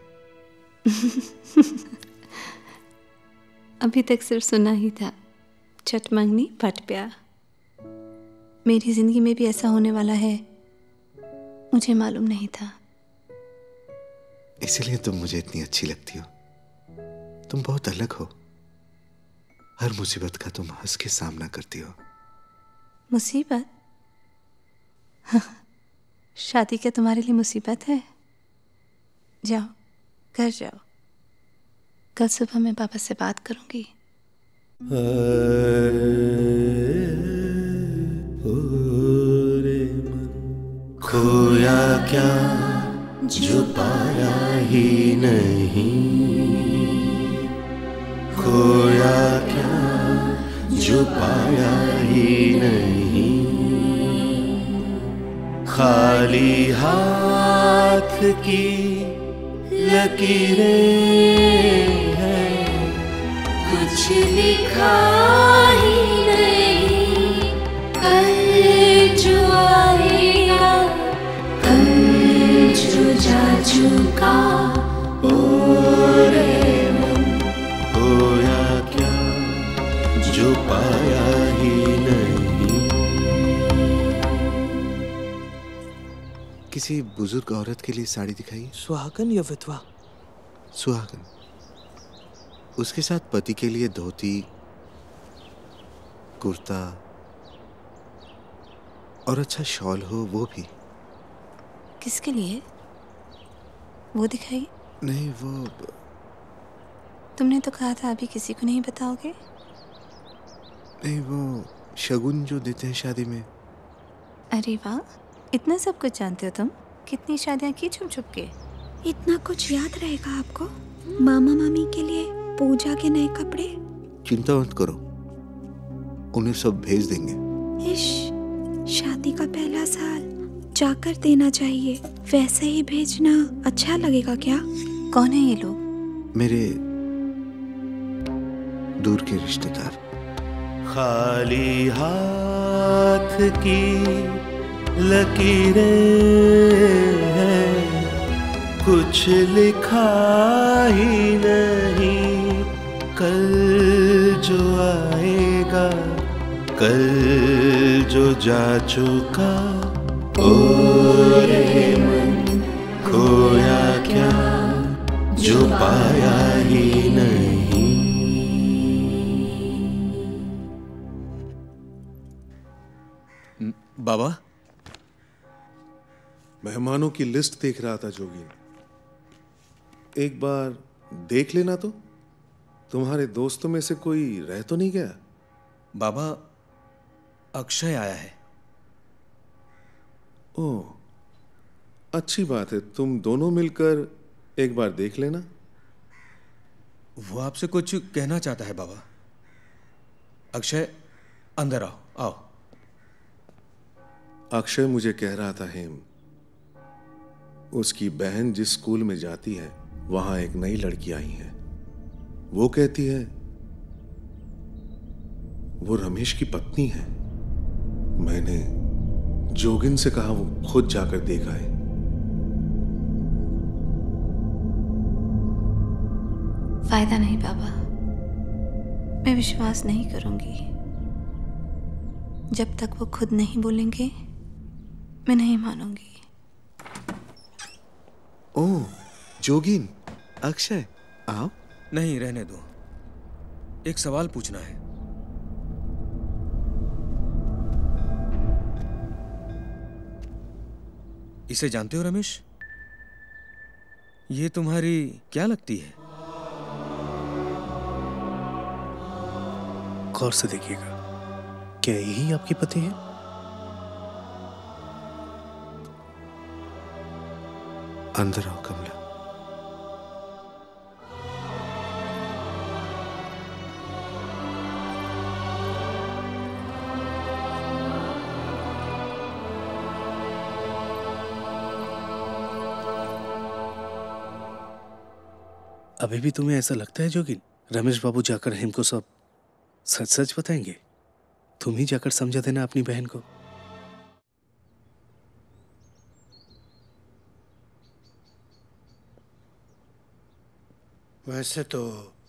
अभी तक सिर्फ सुना ही था, चट मंगनी पट प्यार। मेरी जिंदगी में भी ऐसा होने वाला है, मुझे मालूम नहीं था। इसलिए तुम मुझे इतनी अच्छी लगती हो। तुम बहुत अलग हो। हर मुसीबत का तुम हंस के सामना करती हो। मुसीबत? शादी क्या तुम्हारे लिए मुसीबत है? जाओ, घर जाओ। कल सुबह मैं पापा से बात करूंगी। खोया क्या जो पाया ही नहीं, खोया क्या जो पाया ही नहीं, खाली हाथ की लकीरें हैं, कुछ लिखा ही नहीं, कल जो आएगा, कल जो जा चुका। ओ रे मन, खोया क्या जो पाया ही नहीं। किसी बुजुर्ग औरत के लिए साड़ी दिखाई? सुहागन या विधवा? सुहागन। उसके साथ पति के लिए धोती, कुर्ता और अच्छा शॉल हो, वो भी। किसके लिए? वो दिखाई? नहीं, वो तुमने तो कहा था अभी किसी को नहीं बताओगे। नहीं, वो शगुन जो देते हैं शादी में। अरे वाह, इतना सब कुछ जानते हो तुम। कितनी शादियां की छुप छुप के। इतना कुछ याद रहेगा आपको? मामा मामी के लिए पूजा के नए कपड़े। चिंता मत करो, उन्हें सब भेज देंगे। इश, शादी का पहला साल जाकर देना चाहिए। वैसे ही भेजना अच्छा लगेगा क्या? कौन है ये लोग? मेरे दूर के रिश्तेदार। खाली हाथ की लकीरें हैं, कुछ लिखा ही नहीं, कल जो आएगा, कल जो जा चुका। ओ रे मन, खोया क्या जो पाया ही नहीं। बाबा, मेहमानों की लिस्ट देख रहा था जोगी। एक बार देख लेना तो, तुम्हारे दोस्तों में से कोई रह तो नहीं गया? बाबा, अक्षय आया है। ओह, अच्छी बात है। तुम दोनों मिलकर एक बार देख लेना। वो आपसे कुछ कहना चाहता है बाबा। अक्षय, अंदर आओ, आओ। अक्षय मुझे कह रहा था हेम, उसकी बहन जिस स्कूल में जाती है वहां एक नई लड़की आई है। वो कहती है वो रमेश की पत्नी है। मैंने जोगिन से कहा वो खुद जाकर देख आए। फायदा नहीं बाबा, मैं विश्वास नहीं करूंगी। जब तक वो खुद नहीं बोलेंगे मैं नहीं मानूंगी। ओह, जोगिन, अक्षय, आओ। नहीं, रहने दो। एक सवाल पूछना है। इसे जानते हो रमेश? ये तुम्हारी क्या लगती है? गौर से देखिएगा, क्या यही आपकी पति है? अंदर आओ कमला। अभी भी तुम्हें ऐसा लगता है जोगिन रमेश बाबू जाकर हेम को सब सच सच बताएंगे? तुम ही जाकर समझा देना अपनी बहन को। वैसे तो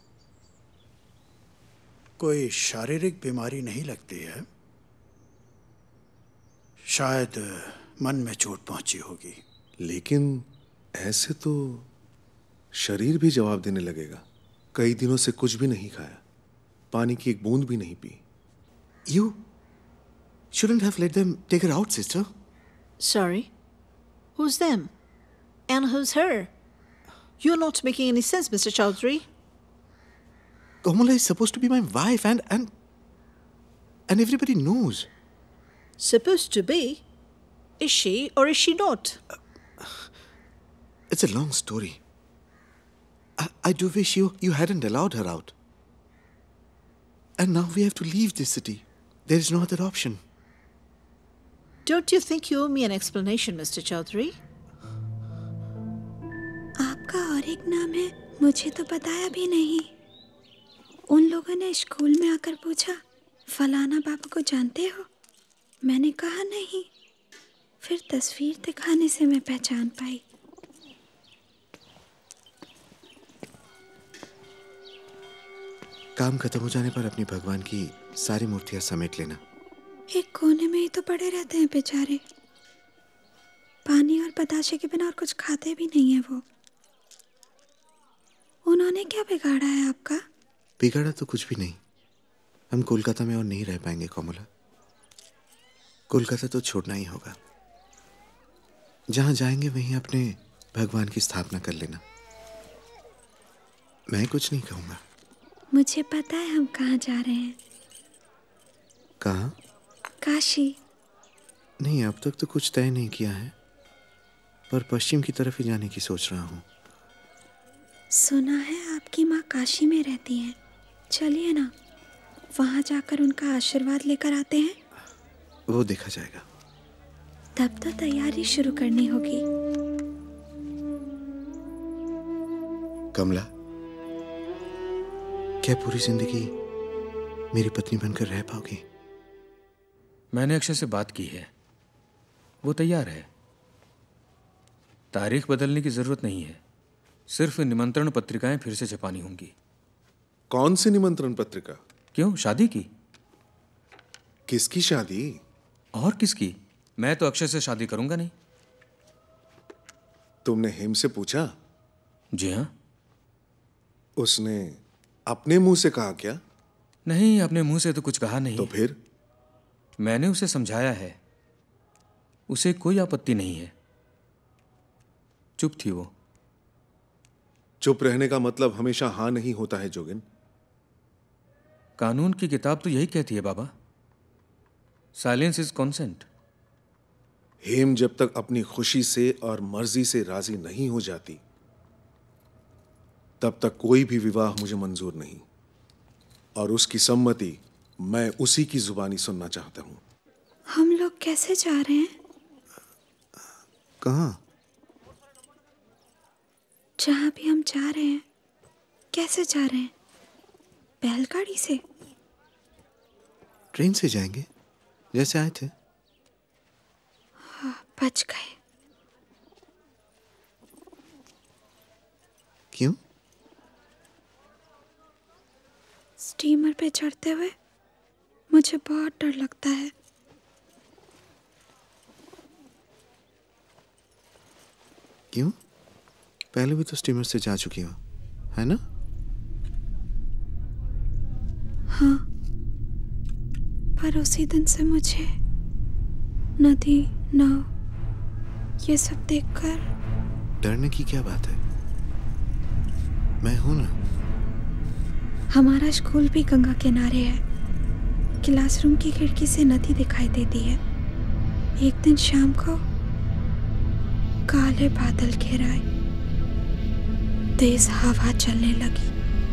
कोई शारीरिक बीमारी नहीं लगती है, शायद मन में चोट पहुंची होगी। लेकिन ऐसे तो शरीर भी जवाब देने लगेगा। कई दिनों से कुछ भी नहीं खाया, पानी की एक बूंद भी नहीं पी। You shouldn't have let them take her out, sister. Sorry? Who's them? And who's her? You're not making any sense, Mister Chaudhary. Kamala is supposed to be my wife and and and everybody knows. Supposed to be? Is she or is she not? It's a long story. I, I do wish you you hadn't allowed her out. And now we have to leave this city. There is no other option. Don't you think you owe me an explanation, Mister Chaudhary? आपका और एक नाम है, मुझे तो बताया भी नहीं। उन लोगों ने स्कूल में आकर पूछा, फलाना बाबा को जानते हो? मैंने कहा नहीं। फिर तस्वीर दिखाने से मैं पहचान पाई। काम खत्म हो जाने पर अपनी भगवान की सारी मूर्तियां समेट लेना। एक कोने में ही तो पड़े रहते हैं बेचारे। पानी और बताशे के बिना और कुछ खाते भी नहीं है वो। उन्होंने क्या बिगाड़ा है आपका? बिगाड़ा तो कुछ भी नहीं। हम कोलकाता में और नहीं रह पाएंगे कोमला। कोलकाता तो छोड़ना ही होगा। जहां जाएंगे वहीं अपने भगवान की स्थापना कर लेना। मैं कुछ नहीं कहूंगा। मुझे पता है हम कहाँ जा रहे हैं। कहाँ? काशी। नहीं, अब तक तो कुछ तय नहीं किया है, पर पश्चिम की तरफ ही जाने की सोच रहा हूँ। सुना है आपकी माँ काशी में रहती हैं। चलिए ना, वहाँ जाकर उनका आशीर्वाद लेकर आते हैं। वो देखा जाएगा। तब तो तैयारी शुरू करनी होगी। कमला, क्या पूरी जिंदगी मेरी पत्नी बनकर रह पाओगी? मैंने अक्षय से बात की है, वो तैयार है। तारीख बदलने की जरूरत नहीं है, सिर्फ निमंत्रण पत्रिकाएं फिर से छपानी होंगी। कौन सी निमंत्रण पत्रिका? क्यों, शादी की? किसकी शादी? और किसकी? मैं तो अक्षय से शादी करूंगा नहीं। तुमने हेम से पूछा? जी हाँ। उसने अपने मुंह से कहा क्या? नहीं, अपने मुंह से तो कुछ कहा नहीं। तो फिर? मैंने उसे समझाया है, उसे कोई आपत्ति नहीं है। चुप थी वो। चुप रहने का मतलब हमेशा हाँ नहीं होता है जोगिन। कानून की किताब तो यही कहती है बाबा, साइलेंस इज कॉन्सेंट। हेम जब तक अपनी खुशी से और मर्जी से राजी नहीं हो जाती तब तक कोई भी विवाह मुझे मंजूर नहीं, और उसकी सम्मति मैं उसी की जुबानी सुनना चाहता हूं। हम लोग कैसे जा रहे हैं? कहाँ? जहाँ भी हम जा रहे हैं। कैसे जा रहे हैं? बैलगाड़ी से? ट्रेन से जाएंगे, जैसे आए थे। हाँ, बच गए। क्यों? स्टीमर पे चढ़ते हुए मुझे बहुत डर लगता है। क्यों? पहले भी तो स्टीमर से जा चुकी हो, है ना? हाँ, पर उसी दिन से मुझे नदी, नाव, ये सब देखकर डरने की क्या बात है? मैं हूं ना। हमारा स्कूल भी गंगा किनारे है। क्लासरूम की खिड़की से नदी दिखाई देती है। एक दिन शाम को काले बादल घिर आए, तेज हवा चलने लगी।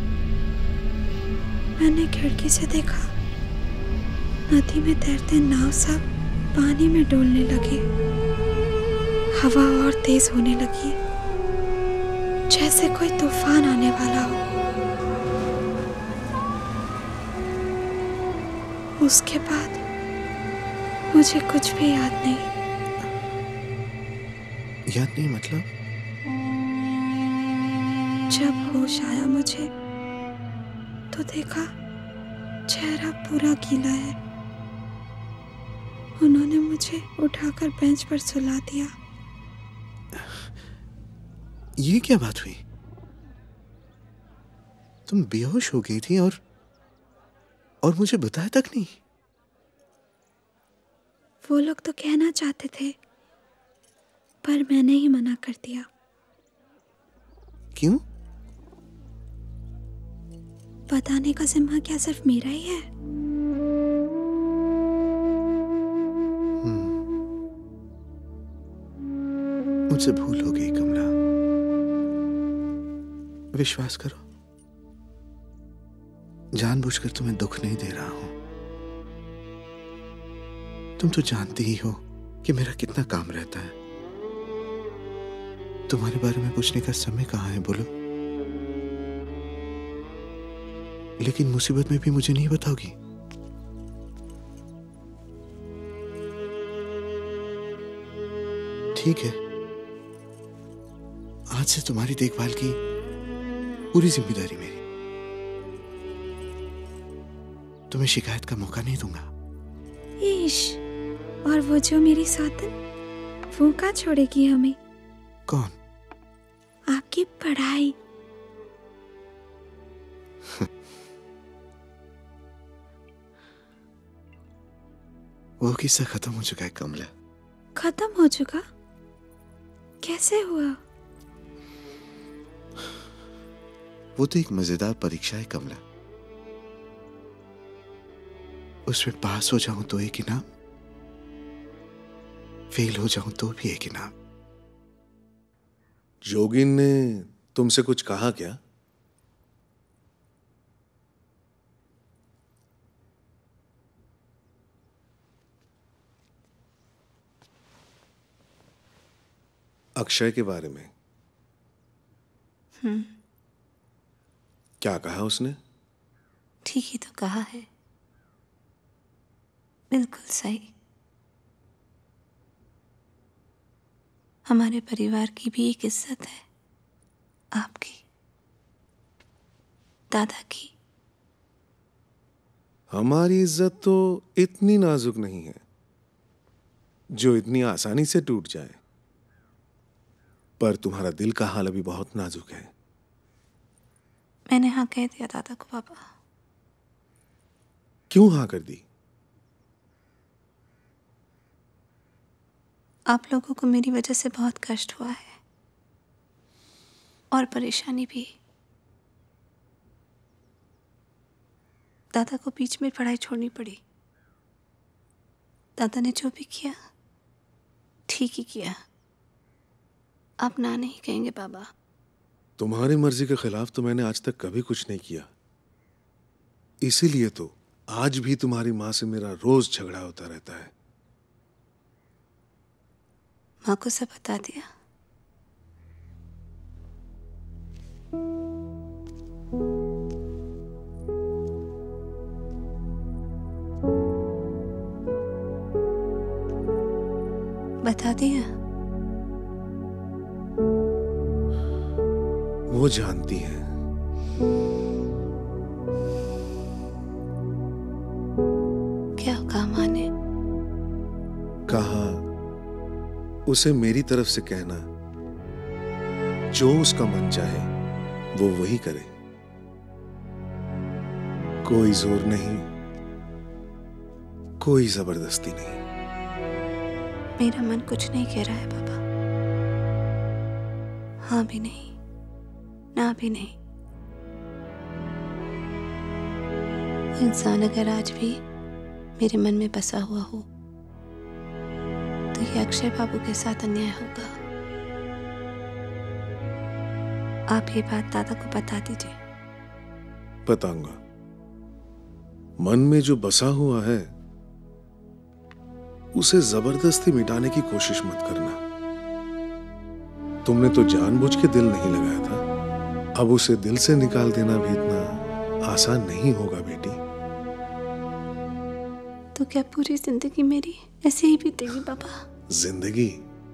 मैंने खिड़की से देखा, नदी में तैरते नाव सब पानी में डोलने लगे। हवा और तेज होने लगी। जैसे कोई तूफान आने वाला हो। उसके बाद मुझे कुछ भी याद नहीं। याद नहीं मतलब? जब होश आया मुझे तो देखा चेहरा पूरा गीला है। उन्होंने मुझे उठाकर बेंच पर सुला दिया। ये क्या बात हुई? तुम बेहोश हो गई थी और और मुझे बताया तक नहीं। वो लोग तो कहना चाहते थे पर मैंने ही मना कर दिया। क्यों? बताने का जिम्मा क्या सिर्फ मेरा ही है? मुझसे भूल हो गई कमला। विश्वास करो, जानबूझकर तुम्हें दुख नहीं दे रहा हूं। तुम तो जानती ही हो कि मेरा कितना काम रहता है। तुम्हारे बारे में पूछने का समय कहाँ है बोलो? लेकिन मुसीबत में भी मुझे नहीं बताओगी? ठीक है, आज से तुम्हारी देखभाल की पूरी जिम्मेदारी मेरी। तुम्हें शिकायत का मौका नहीं दूंगा। ईश, और वो जो मेरी सौतन, वो कहाँ छोड़ेगी हमें? कौन? आपकी पढ़ाई। वो किस्सा खत्म हो चुका है कमला। खत्म हो चुका? कैसे हुआ? वो तो एक मजेदार परीक्षा है कमला। उसमें पास हो जाऊं तो एक इनाम, फेल हो जाऊं तो भी एक इनाम। जोगिन ने तुमसे कुछ कहा क्या? अक्षय के बारे में? हम्म क्या कहा उसने? ठीक ही तो कहा है, बिल्कुल सही। हमारे परिवार की भी एक इज्जत है, आपकी, दादा की। हमारी इज्जत तो इतनी नाजुक नहीं है जो इतनी आसानी से टूट जाए, पर तुम्हारा दिल का हाल अभी बहुत नाजुक है। मैंने हाँ कह दिया दादा को पापा। क्यों हाँ कर दी? आप लोगों को मेरी वजह से बहुत कष्ट हुआ है और परेशानी भी। दादा को बीच में पढ़ाई छोड़नी पड़ी। दादा ने जो भी किया ठीक ही किया। आप ना नहीं कहेंगे बाबा। तुम्हारी मर्जी के खिलाफ तो मैंने आज तक कभी कुछ नहीं किया। इसीलिए तो आज भी तुम्हारी माँ से मेरा रोज झगड़ा होता रहता है। माँ को सब बता दिया? बता दिया? वो जानती है। क्या कहा माँ ने? कहा उसे मेरी तरफ से कहना जो उसका मन चाहे वो वही करे, कोई जोर नहीं, कोई जबरदस्ती नहीं। मेरा मन कुछ नहीं कह रहा है बाबा। हाँ भी नहीं, ना भी नहीं। वो इंसान अगर आज भी मेरे मन में बसा हुआ हो तो ये अक्षय बाबू के साथ अन्याय होगा। आप ये बात दादा को बता दीजिए। बताऊंगा। मन में जो बसा हुआ है उसे जबरदस्ती मिटाने की कोशिश मत करना। तुमने तो जानबूझ के दिल नहीं लगाया था, अब उसे दिल से निकाल देना भी इतना आसान नहीं होगा बेटी। तो क्या पूरी जिंदगी मेरी ऐसे ही बीतेगी पापा? जिंदगी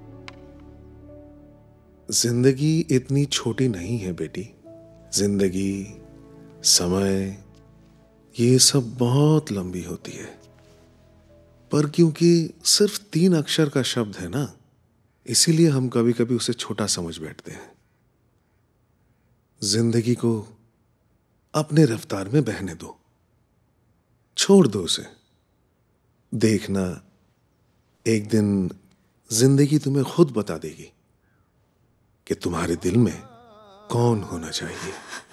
जिंदगी इतनी छोटी नहीं है बेटी। जिंदगी, समय, ये सब बहुत लंबी होती है, पर क्योंकि सिर्फ तीन अक्षर का शब्द है ना, इसीलिए हम कभी कभी उसे छोटा समझ बैठते हैं। जिंदगी को अपने रफ्तार में बहने दो, छोड़ दो उसे। देखना, एक दिन जिंदगी तुम्हें खुद बता देगी कि तुम्हारे दिल में कौन होना चाहिए।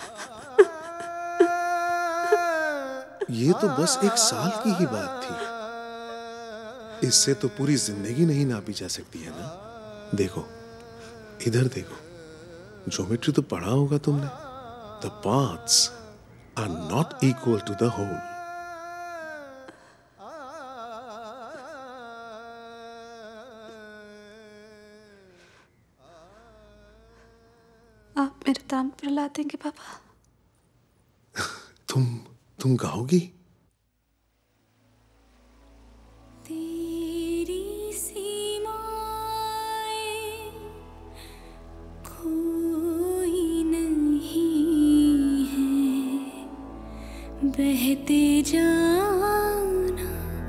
ये तो बस एक साल की ही बात थी, इससे तो पूरी जिंदगी नहीं नापी जा सकती है ना। देखो, इधर देखो, ज्योमेट्री तो पढ़ा होगा तुमने। The parts are not equal to the whole. आप मेरे तानपुर ला देंगे पापा? तुम तुम गाओगी? तेरी सीमाएं कोई नहीं है, बहते जाना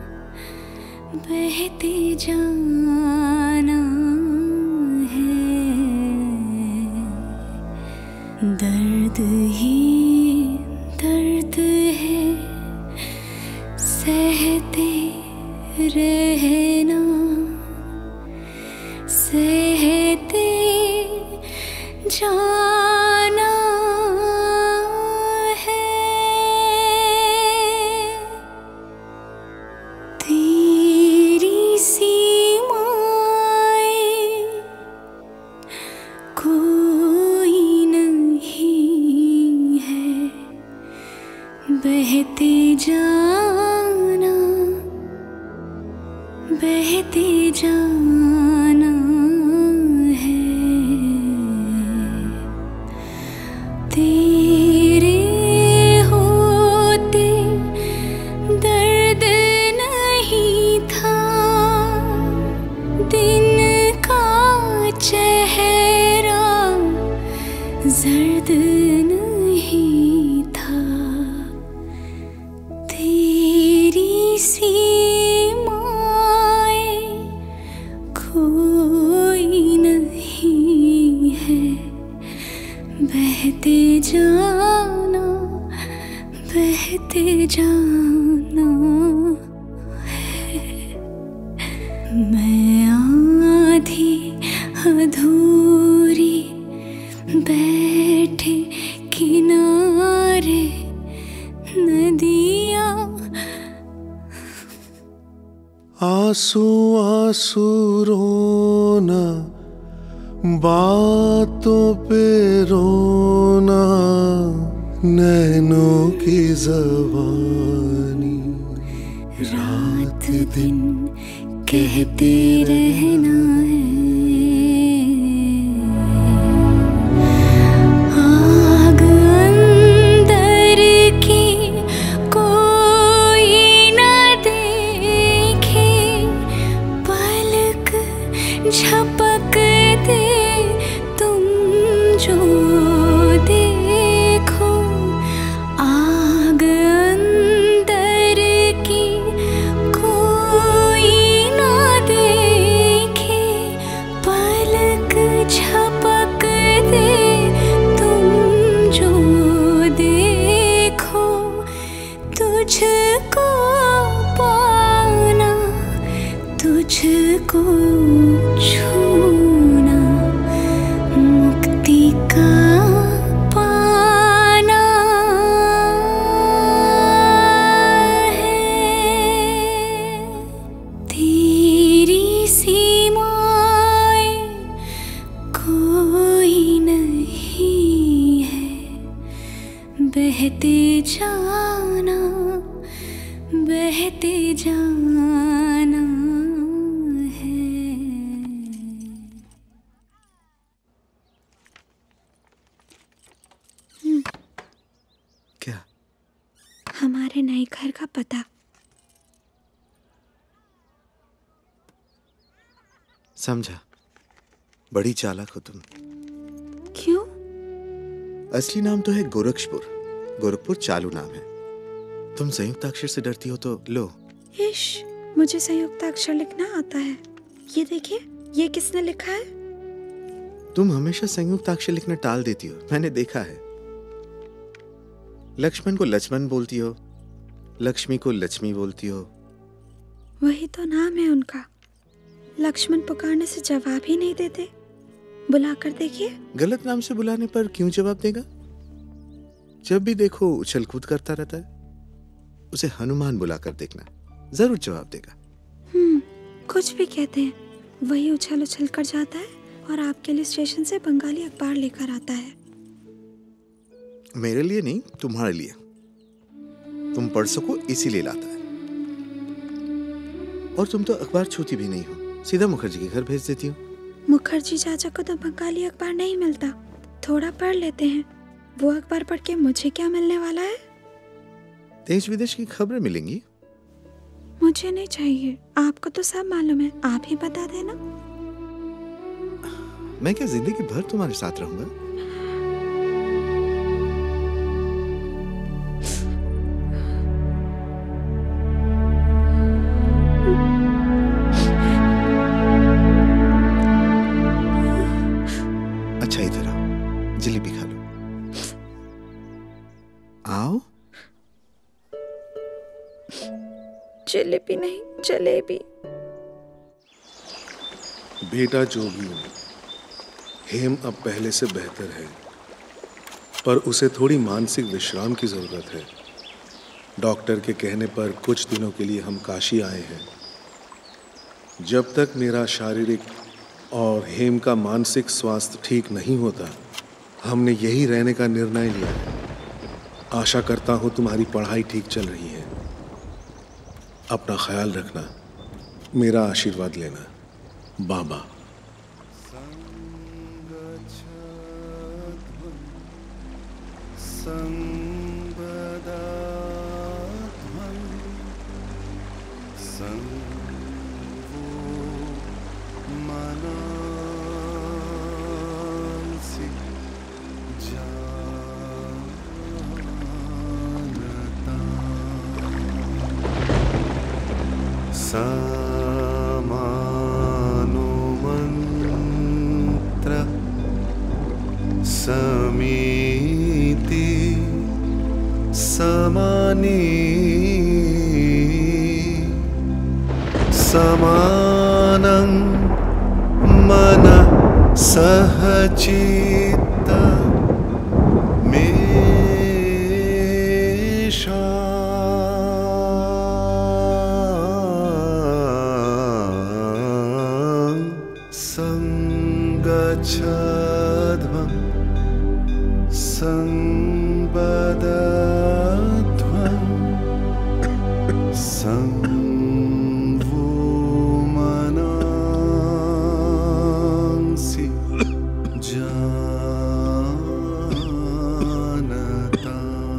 बहते जाना है, दर्द ही दर्द है, सहते रहना, सहते जाना है। तेरी सीमाएं कोई नहीं है, बहते जाना बहते जाना है, तेरे होते दर्द नहीं था, दिन का चेहरा जर्द नहीं था, तेरी सीमाएं कोई नहीं है, बहते जाना बहते जाना है। मैं आधी अधूरी बैठे किनारे नदियाँ, आंसू आंसू रोना, बातों पे रोना, नैनों की ज़बानी, रात दिन कहते रहना है। आग अंदर की कोई न देखे, पलक झपक दे तुम जो देखो, आग अंदर की कोई न देखे, पलक झपक दे तुम जो देखो, तुझको पाना तुझको छूना, मुक्ति का पाना है। तेरी सीमाएं कोई नहीं है, बहते जाना बहते जाना है। मेरे नए घर का पता। समझा, बड़ी चालाक हो तुम। क्यों? असली नाम तो है गोरक्षपुर। गोरखपुर चालू नाम है। तुम संयुक्त अक्षर से डरती हो तो लो। इश, मुझे संयुक्त अक्षर लिखना आता है। ये देखिए, ये किसने लिखा है? तुम हमेशा संयुक्त अक्षर लिखना टाल देती हो, मैंने देखा है। लक्ष्मण को लक्ष्मण बोलती हो, लक्ष्मी को लक्ष्मी बोलती हो। वही तो नाम है उनका। लक्ष्मण पुकारने से जवाब ही नहीं देते। बुला कर देखिए। गलत नाम से बुलाने पर क्यों जवाब देगा? जब भी देखो उछल कूद करता रहता है। उसे हनुमान बुलाकर देखना, जरूर जवाब देगा। हम्म, कुछ भी कहते हैं, वही उछल उछल कर जाता है और आपके लिए स्टेशन से बंगाली अखबार लेकर आता है। मेरे लिए नहीं, तुम्हारे लिए। तुम पढ़ सको इसीलिए लाता है। और तुम तो अखबार छूती भी नहीं हो, सीधा मुखर्जी के घर भेज देती हो। मुखर्जी चाचा को तो बंगाली अखबार नहीं मिलता, थोड़ा पढ़ लेते हैं। वो अखबार पढ़ के मुझे क्या मिलने वाला है? देश विदेश की खबरें मिलेंगी। मुझे नहीं चाहिए, आपको तो सब मालूम है, आप ही बता देना। मैं क्या जिंदगी भर तुम्हारे साथ रहूंगा? अच्छा इधर आओ, जलेबी खा लो। आओ। जलेबी नहीं, जलेबी। बेटा जो भी हो, हेम अब पहले से बेहतर है, पर उसे थोड़ी मानसिक विश्राम की जरूरत है। डॉक्टर के कहने पर कुछ दिनों के लिए हम काशी आए हैं। जब तक मेरा शारीरिक और हेम का मानसिक स्वास्थ्य ठीक नहीं होता, हमने यही रहने का निर्णय लिया है। आशा करता हूं तुम्हारी पढ़ाई ठीक चल रही है। अपना ख्याल रखना, मेरा आशीर्वाद लेना। बाबा। समानुमन्त्र समीति समानी समानं मन सहचित्त मेषा संगच्छध्वं संवदध्वं संवोमनांसि जानता।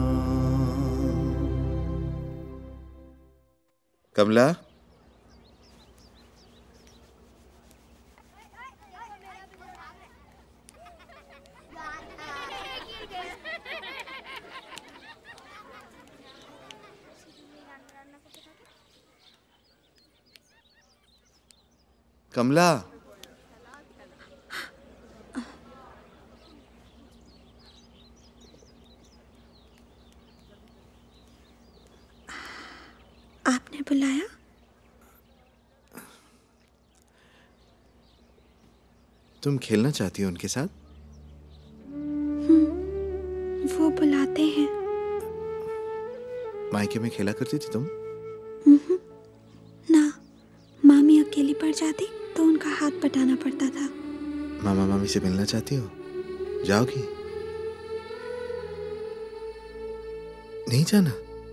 कमला, कमला, आपने बुलाया? तुम खेलना चाहती हो उनके साथ? वो बुलाते हैं। मायके में खेला करती थी तुम? ना, मामी अकेली पड़ जाती तो उनका हाथ बटाना पड़ता था। मामा मामी से मिलना चाहती हो? जाओगी? नहीं जाना?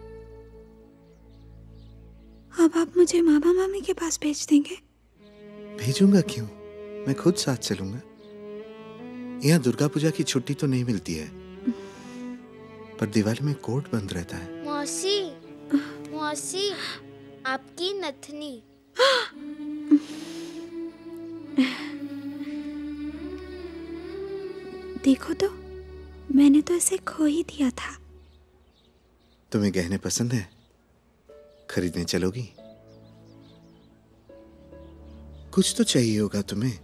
अब आप मुझे मामा मामी के पास भेज देंगे? भेजूंगा क्यों, मैं खुद साथ चलूंगा। यहाँ दुर्गा पूजा की छुट्टी तो नहीं मिलती है, पर दिवाली में कोर्ट बंद रहता है। मौसी, मौसी, आपकी नथनी। देखो तो, मैंने तो इसे खो ही दिया था। तुम्हें गहने पसंद है? खरीदने चलोगी? कुछ तो चाहिए होगा तुम्हें।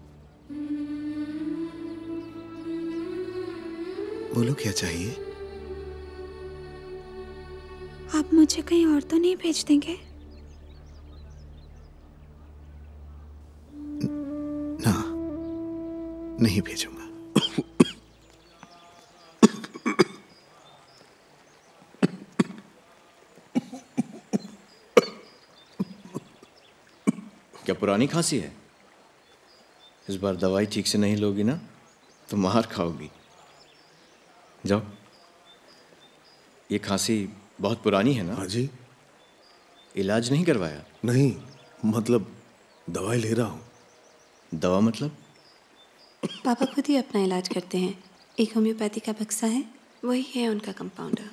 बोलो क्या चाहिए? आप मुझे कहीं और तो नहीं भेज देंगे? ना, नहीं भेजूंगा। क्या पुरानी खांसी है? इस बार दवाई ठीक से नहीं लोगी ना तो मार खाओगी। जाओ। ये खांसी बहुत पुरानी है ना? हाँ जी। इलाज नहीं करवाया? नहीं, मतलब दवाई ले रहा हूँ। दवा मतलब? पापा खुद ही अपना इलाज करते हैं। एक होम्योपैथी का बक्सा है, वही है उनका कंपाउंडर।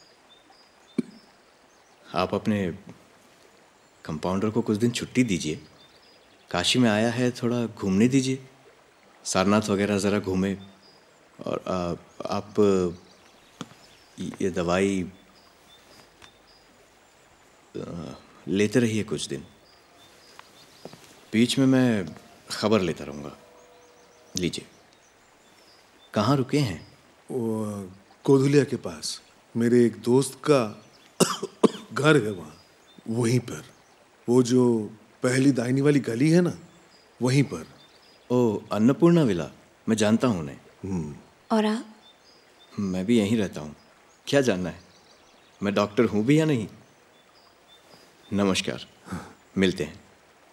आप अपने कंपाउंडर को कुछ दिन छुट्टी दीजिए। काशी में आया है, थोड़ा घूमने दीजिए। सारनाथ वगैरह ज़रा घूमे। और आ, आप ये दवाई लेते रहिए कुछ दिन। बीच में मैं खबर लेता रहूँगा। लीजिए। कहाँ रुके हैं? वो कोदुलिया के पास मेरे एक दोस्त का घर है, वहाँ वहीं पर। वो जो पहली दाहिनी वाली गली है ना, वहीं पर। ओ, अन्नपूर्णा विला। मैं जानता हूँ उन्हें। और आप? मैं भी यहीं रहता हूँ। क्या जानना है? मैं डॉक्टर हूँ भी या नहीं? नमस्कार। मिलते हैं।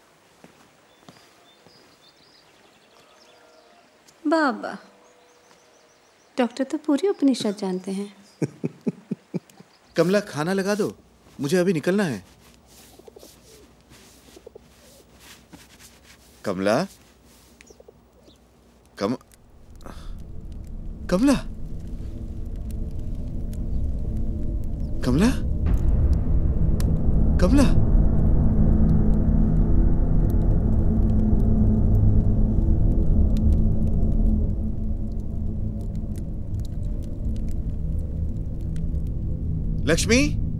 बाबा, डॉक्टर तो पूरी उपनिषद जानते हैं। कमला, खाना लगा दो, मुझे अभी निकलना है। कमला, कम कमला, कमला, कमला। लक्ष्मी,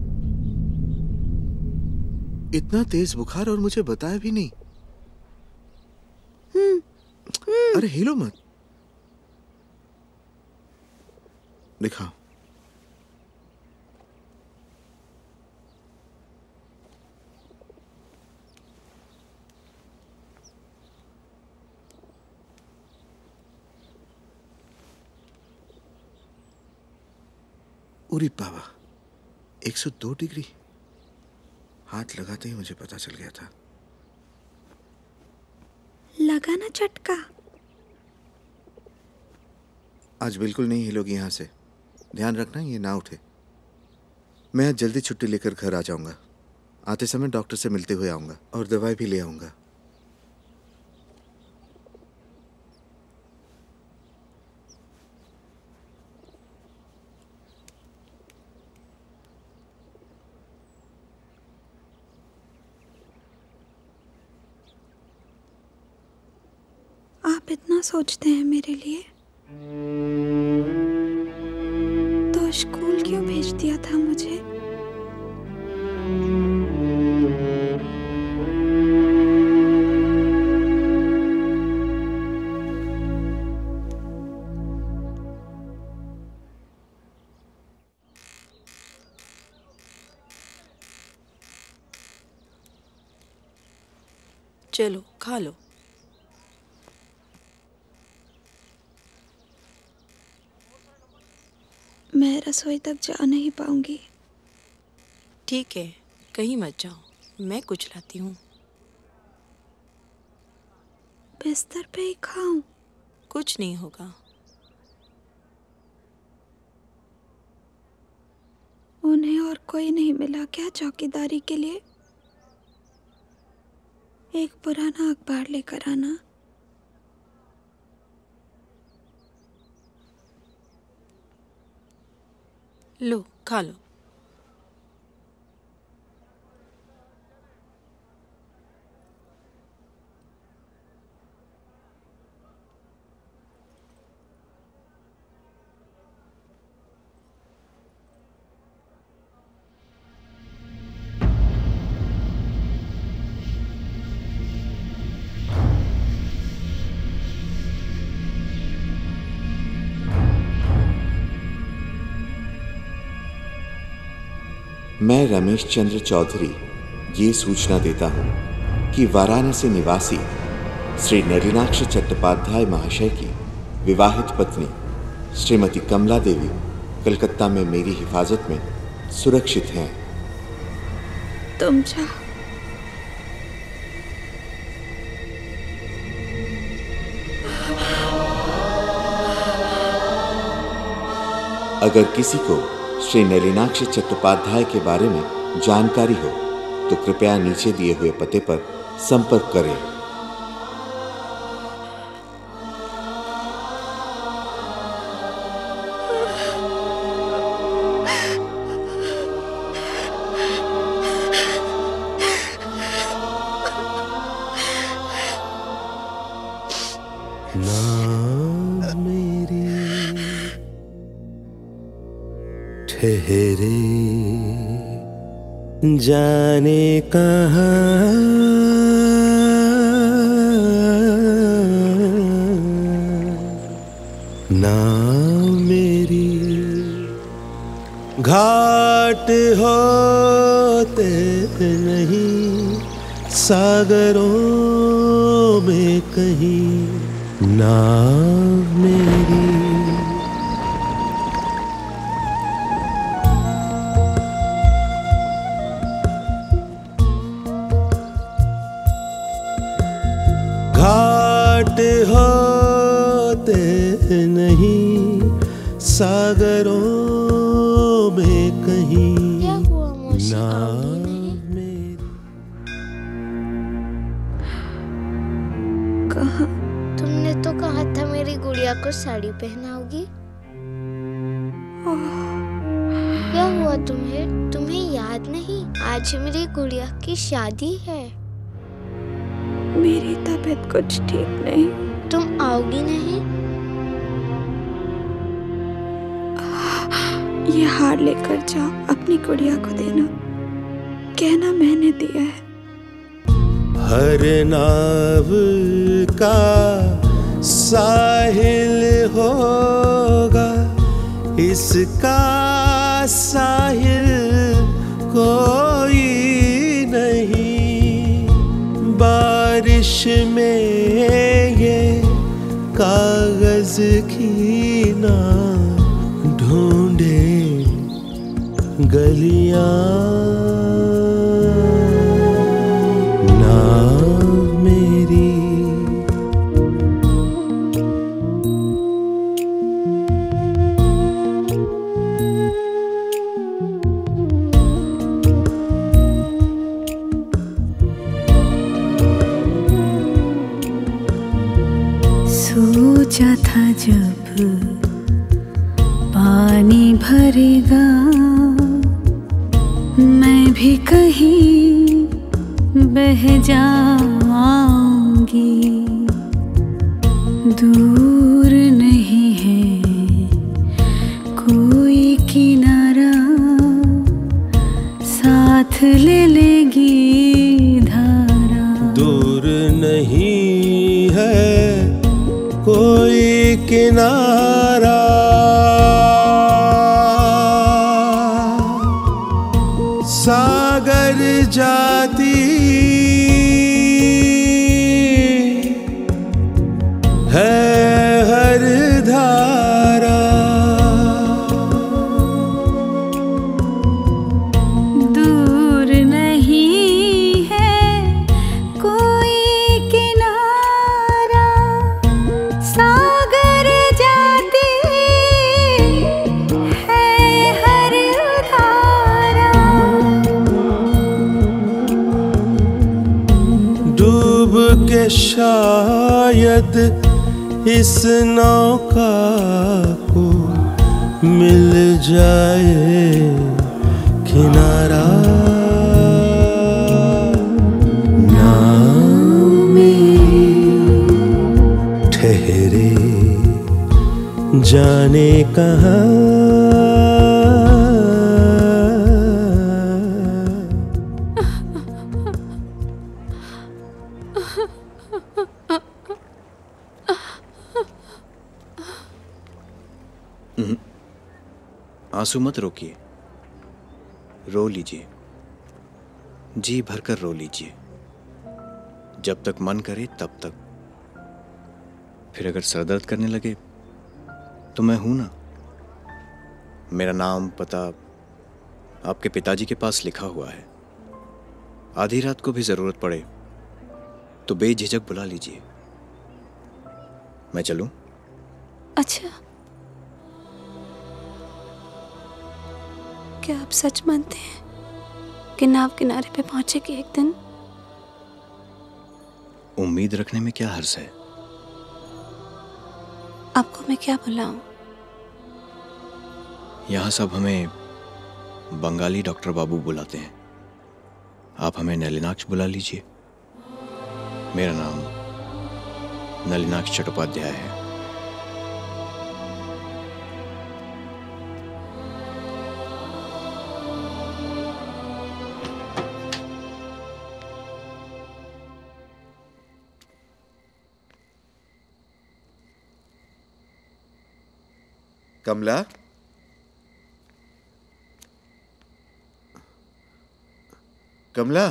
इतना तेज बुखार और मुझे बताया भी नहीं। अरे हिलो मत। दिखाओ। उरी बाबा, एक सौ दो डिग्री। हाथ लगाते ही मुझे पता चल गया था। लगा ना झटका? आज बिल्कुल नहीं हिलोगी यहाँ से। ध्यान रखना ये ना उठे। मैं आज जल्दी छुट्टी लेकर घर आ जाऊंगा। आते समय डॉक्टर से मिलते हुए आऊंगा और दवाई भी ले आऊंगा। आप इतना सोचते हैं मेरे लिए, तो स्कूल क्यों भेज दिया था मुझे? चलो खा लो। मैं रसोई तक जा नहीं पाऊंगी। ठीक है, कहीं मत जाओ, मैं कुछ लाती हूँ। बिस्तर पे ही खाऊं? कुछ नहीं होगा। उन्हें और कोई नहीं मिला क्या चौकीदारी के लिए? एक पुराना अखबार लेकर आना। लो खा लो। मैं रमेश चंद्र चौधरी ये सूचना देता हूँ कि वाराणसी निवासी श्री नलिनाक्ष चट्टोपाध्याय महाशय की विवाहित पत्नी श्रीमती कमला देवी कलकत्ता में मेरी हिफाजत में सुरक्षित हैं। तुम जा। अगर किसी को श्री नलिनाक्ष चट्टोपाध्याय के बारे में जानकारी हो तो कृपया नीचे दिए हुए पते पर संपर्क करें। ठहरे जाने कहाँ ना मेरी घाट होते नहीं सागरों में कहीं ना मेरी घाट होते नहीं सागरों में कहीं ना मेरी। कहा तुमने तो कहा था मेरी गुड़िया को साड़ी पहनाओगी। क्या हुआ तुम्हें? तुम्हें याद नहीं आज मेरी गुड़िया की शादी है। मेरी तबीयत कुछ ठीक नहीं। तुम आओगी नहीं? ये हार लेकर जाओ, अपनी गुड़िया को देना, कहना मैंने दिया है। हर नाव का साहिल होगा, इसका साहिल कोई नहीं। बारिश में ये कागज की ना ढूंढे गलियां ना मेरी। सोचा था जब पानी भरेगा मैं भी कहीं बह जाऊंगी। दूर नहीं है कोई किनारा, साथ ले लेगी धारा। दूर नहीं है कोई किनारा, सागर जाती है हर धारा। दूर नहीं है कोई किनारा, सागर जाती है हर धारा। डूब के शायद इस नौका को मिल जाए किनारा ना मेरी। ठहरे जाने कहाँ आंसू मत रोकिए, रो लीजिए, जी भरकर रो लीजिए, जब तक मन करे तब तक। फिर अगर सर दर्द करने लगे तो मैं हूं ना। मेरा नाम पता आपके पिताजी के पास लिखा हुआ है। आधी रात को भी जरूरत पड़े तो बेझिझक बुला लीजिए। मैं चलूं? अच्छा, क्या आप सच मानते हैं कि नाव किनारे पे पहुंचेगी एक दिन? उम्मीद रखने में क्या हर्ज है? आपको मैं क्या बुलाऊं? यहाँ सब हमें बंगाली डॉक्टर बाबू बुलाते हैं। आप हमें नलिनाक्ष बुला लीजिए। मेरा नाम नलिनाक्ष चट्टोपाध्याय है। कमला, कमला,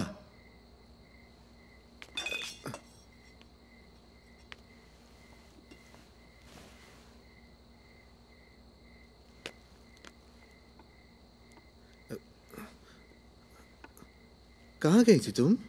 कहाँ गई थी तुम?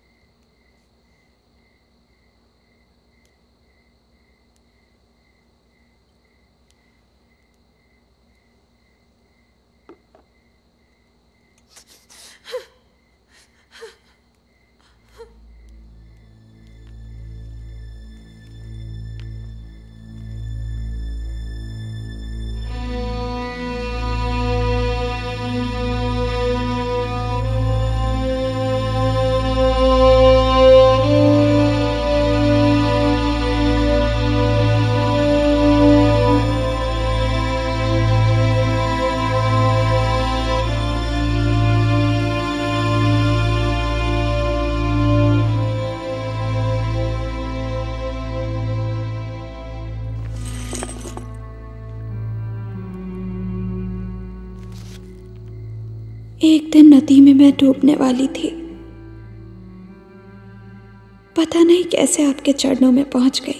एक दिन नदी में मैं डूबने वाली थी। पता नहीं कैसे आपके चरणों में पहुंच गई।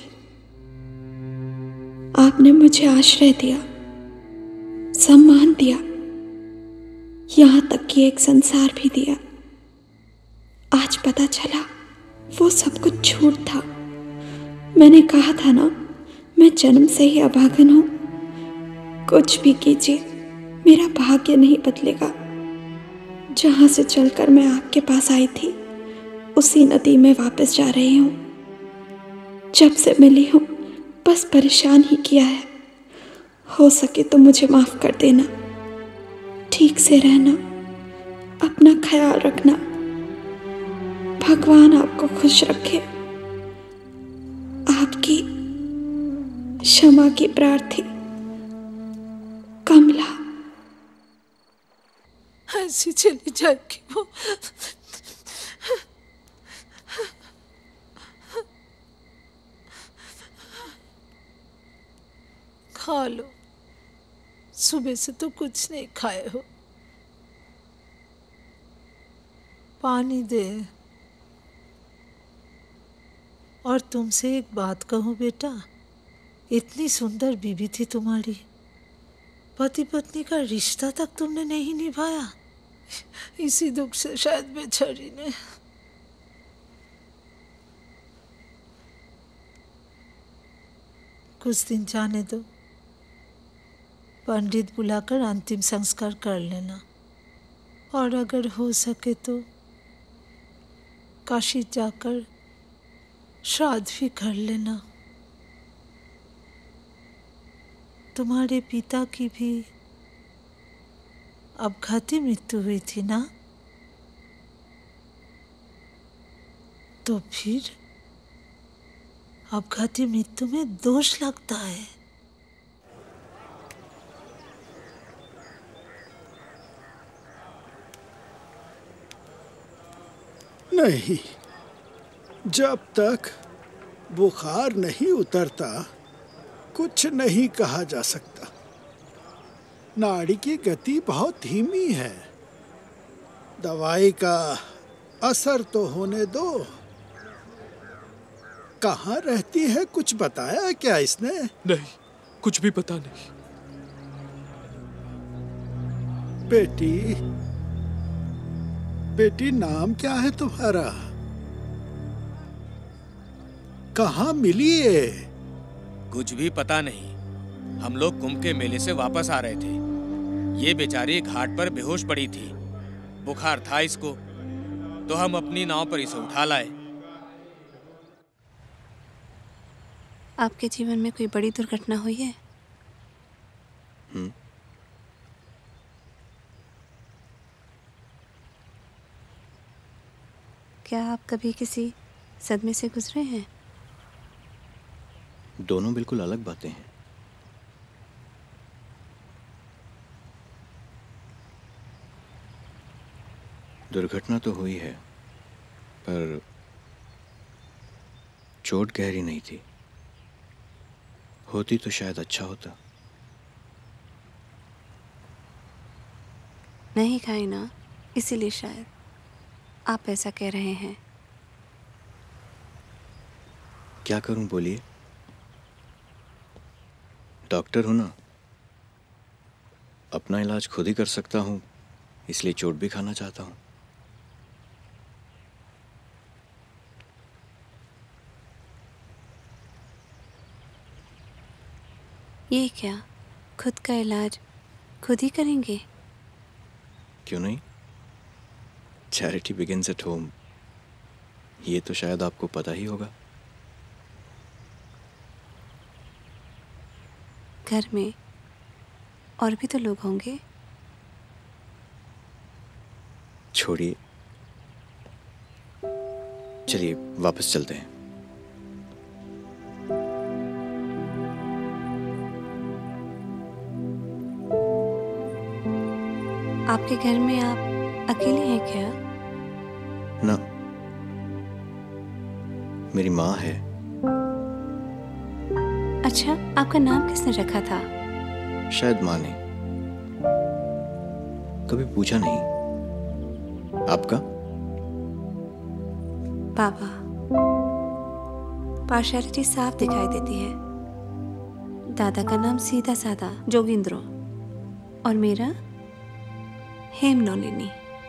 आपने मुझे आश्रय दिया, सम्मान दिया, यहां तक कि एक संसार भी दिया। आज पता चला वो सब कुछ झूठ था। मैंने कहा था ना, मैं जन्म से ही अभागन हूं। कुछ भी कीजिए, मेरा भाग्य नहीं बदलेगा। जहां से चलकर मैं आपके पास आई थी, उसी नदी में वापस जा रही हूं। जब से मिली हूं, बस परेशान ही किया है। हो सके तो मुझे माफ कर देना। ठीक से रहना, अपना ख्याल रखना। भगवान आपको खुश रखे। आपकी क्षमा की प्रार्थी, कमला। ऐसी चली जाएगी वो। खा लो, सुबह से तो कुछ नहीं खाए हो। पानी दे। और तुमसे एक बात कहूं बेटा, इतनी सुंदर बीवी थी तुम्हारी, पति पत्नी का रिश्ता तक तुमने नहीं निभाया। इसी दुख से शायद बेचारी ने। कुछ दिन जाने दो, पंडित बुलाकर अंतिम संस्कार कर लेना। और अगर हो सके तो काशी जाकर श्राद्ध भी कर लेना। तुम्हारे पिता की भी अपघाती मृत्यु हुई थी ना? तो फिर अपघाती मृत्यु में दोष लगता है। नहीं, जब तक बुखार नहीं उतरता कुछ नहीं कहा जा सकता। नाड़ी की गति बहुत धीमी है। दवाई का असर तो होने दो। कहाँ रहती है, कुछ बताया क्या इसने? नहीं, कुछ भी पता नहीं। बेटी, बेटी नाम क्या है तुम्हारा? कहाँ मिली ये? कुछ भी पता नहीं। हम लोग कुंभ के मेले से वापस आ रहे थे। ये बेचारी घाट पर बेहोश पड़ी थी। बुखार था इसको, तो हम अपनी नाव पर इसे उठा लाए। आपके जीवन में कोई बड़ी दुर्घटना हुई है? हम्म। क्या आप कभी किसी सदमे से गुजरे हैं? दोनों बिल्कुल अलग बातें हैं। दुर्घटना तो हुई है, पर चोट गहरी नहीं थी। होती तो शायद अच्छा होता। नहीं खाई ना, इसीलिए शायद आप ऐसा कह रहे हैं। क्या करूं बोलिए? डॉक्टर हूं ना, अपना इलाज खुद ही कर सकता हूं, इसलिए चोट भी खाना चाहता हूं। ये क्या, खुद का इलाज खुद ही करेंगे? क्यों नहीं? चैरिटी बिगिंस एट होम, ये तो शायद आपको पता ही होगा। घर में और भी तो लोग होंगे। छोड़िए, चलिए वापस चलते हैं। आपके घर में आप अकेले हैं क्या? ना, मेरी माँ है। अच्छा, आपका नाम किसने रखा था? शायद माँ ने, कभी पूछा नहीं। आपका? बाबा। पार्शियलिटी साफ दिखाई देती है। दादा का नाम सीधा साधा जोगिंद्रो और मेरा हेमनलिनी।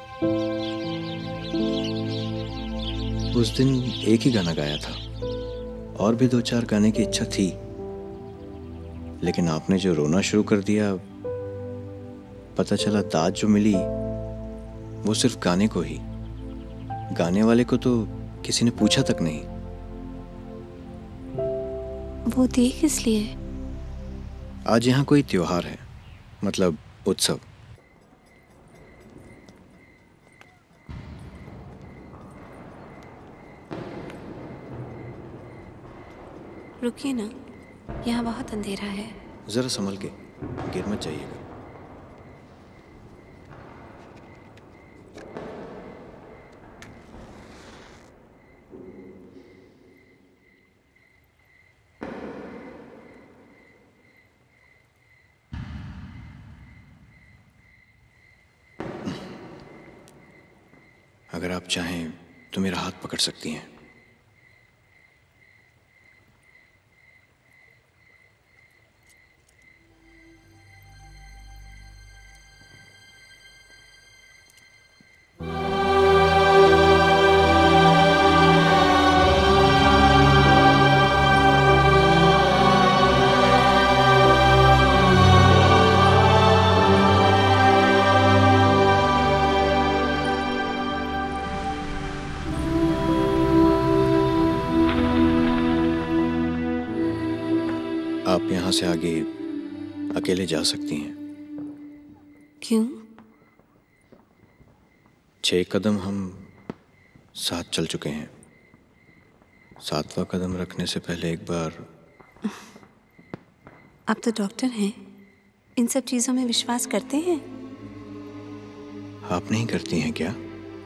उस दिन एक ही गाना गाया था, और भी दो चार गाने की इच्छा थी, लेकिन आपने जो रोना शुरू कर दिया, पता चला दाद जो मिली वो सिर्फ गाने को ही, गाने वाले को तो किसी ने पूछा तक नहीं। वो दी किस लिए? आज यहाँ कोई त्योहार है, मतलब उत्सव। रुकिए ना, यहाँ बहुत अंधेरा है। जरा संभल के, गिर मत जाइएगा। अगर आप चाहें तो मेरा हाथ पकड़ सकती हैं। आप यहाँ से आगे अकेले जा सकती हैं। क्यों? छह कदम हम साथ चल चुके हैं। सातवां कदम रखने से पहले एक बार। आप तो डॉक्टर हैं, इन सब चीजों में विश्वास करते हैं? आप नहीं करती हैं क्या?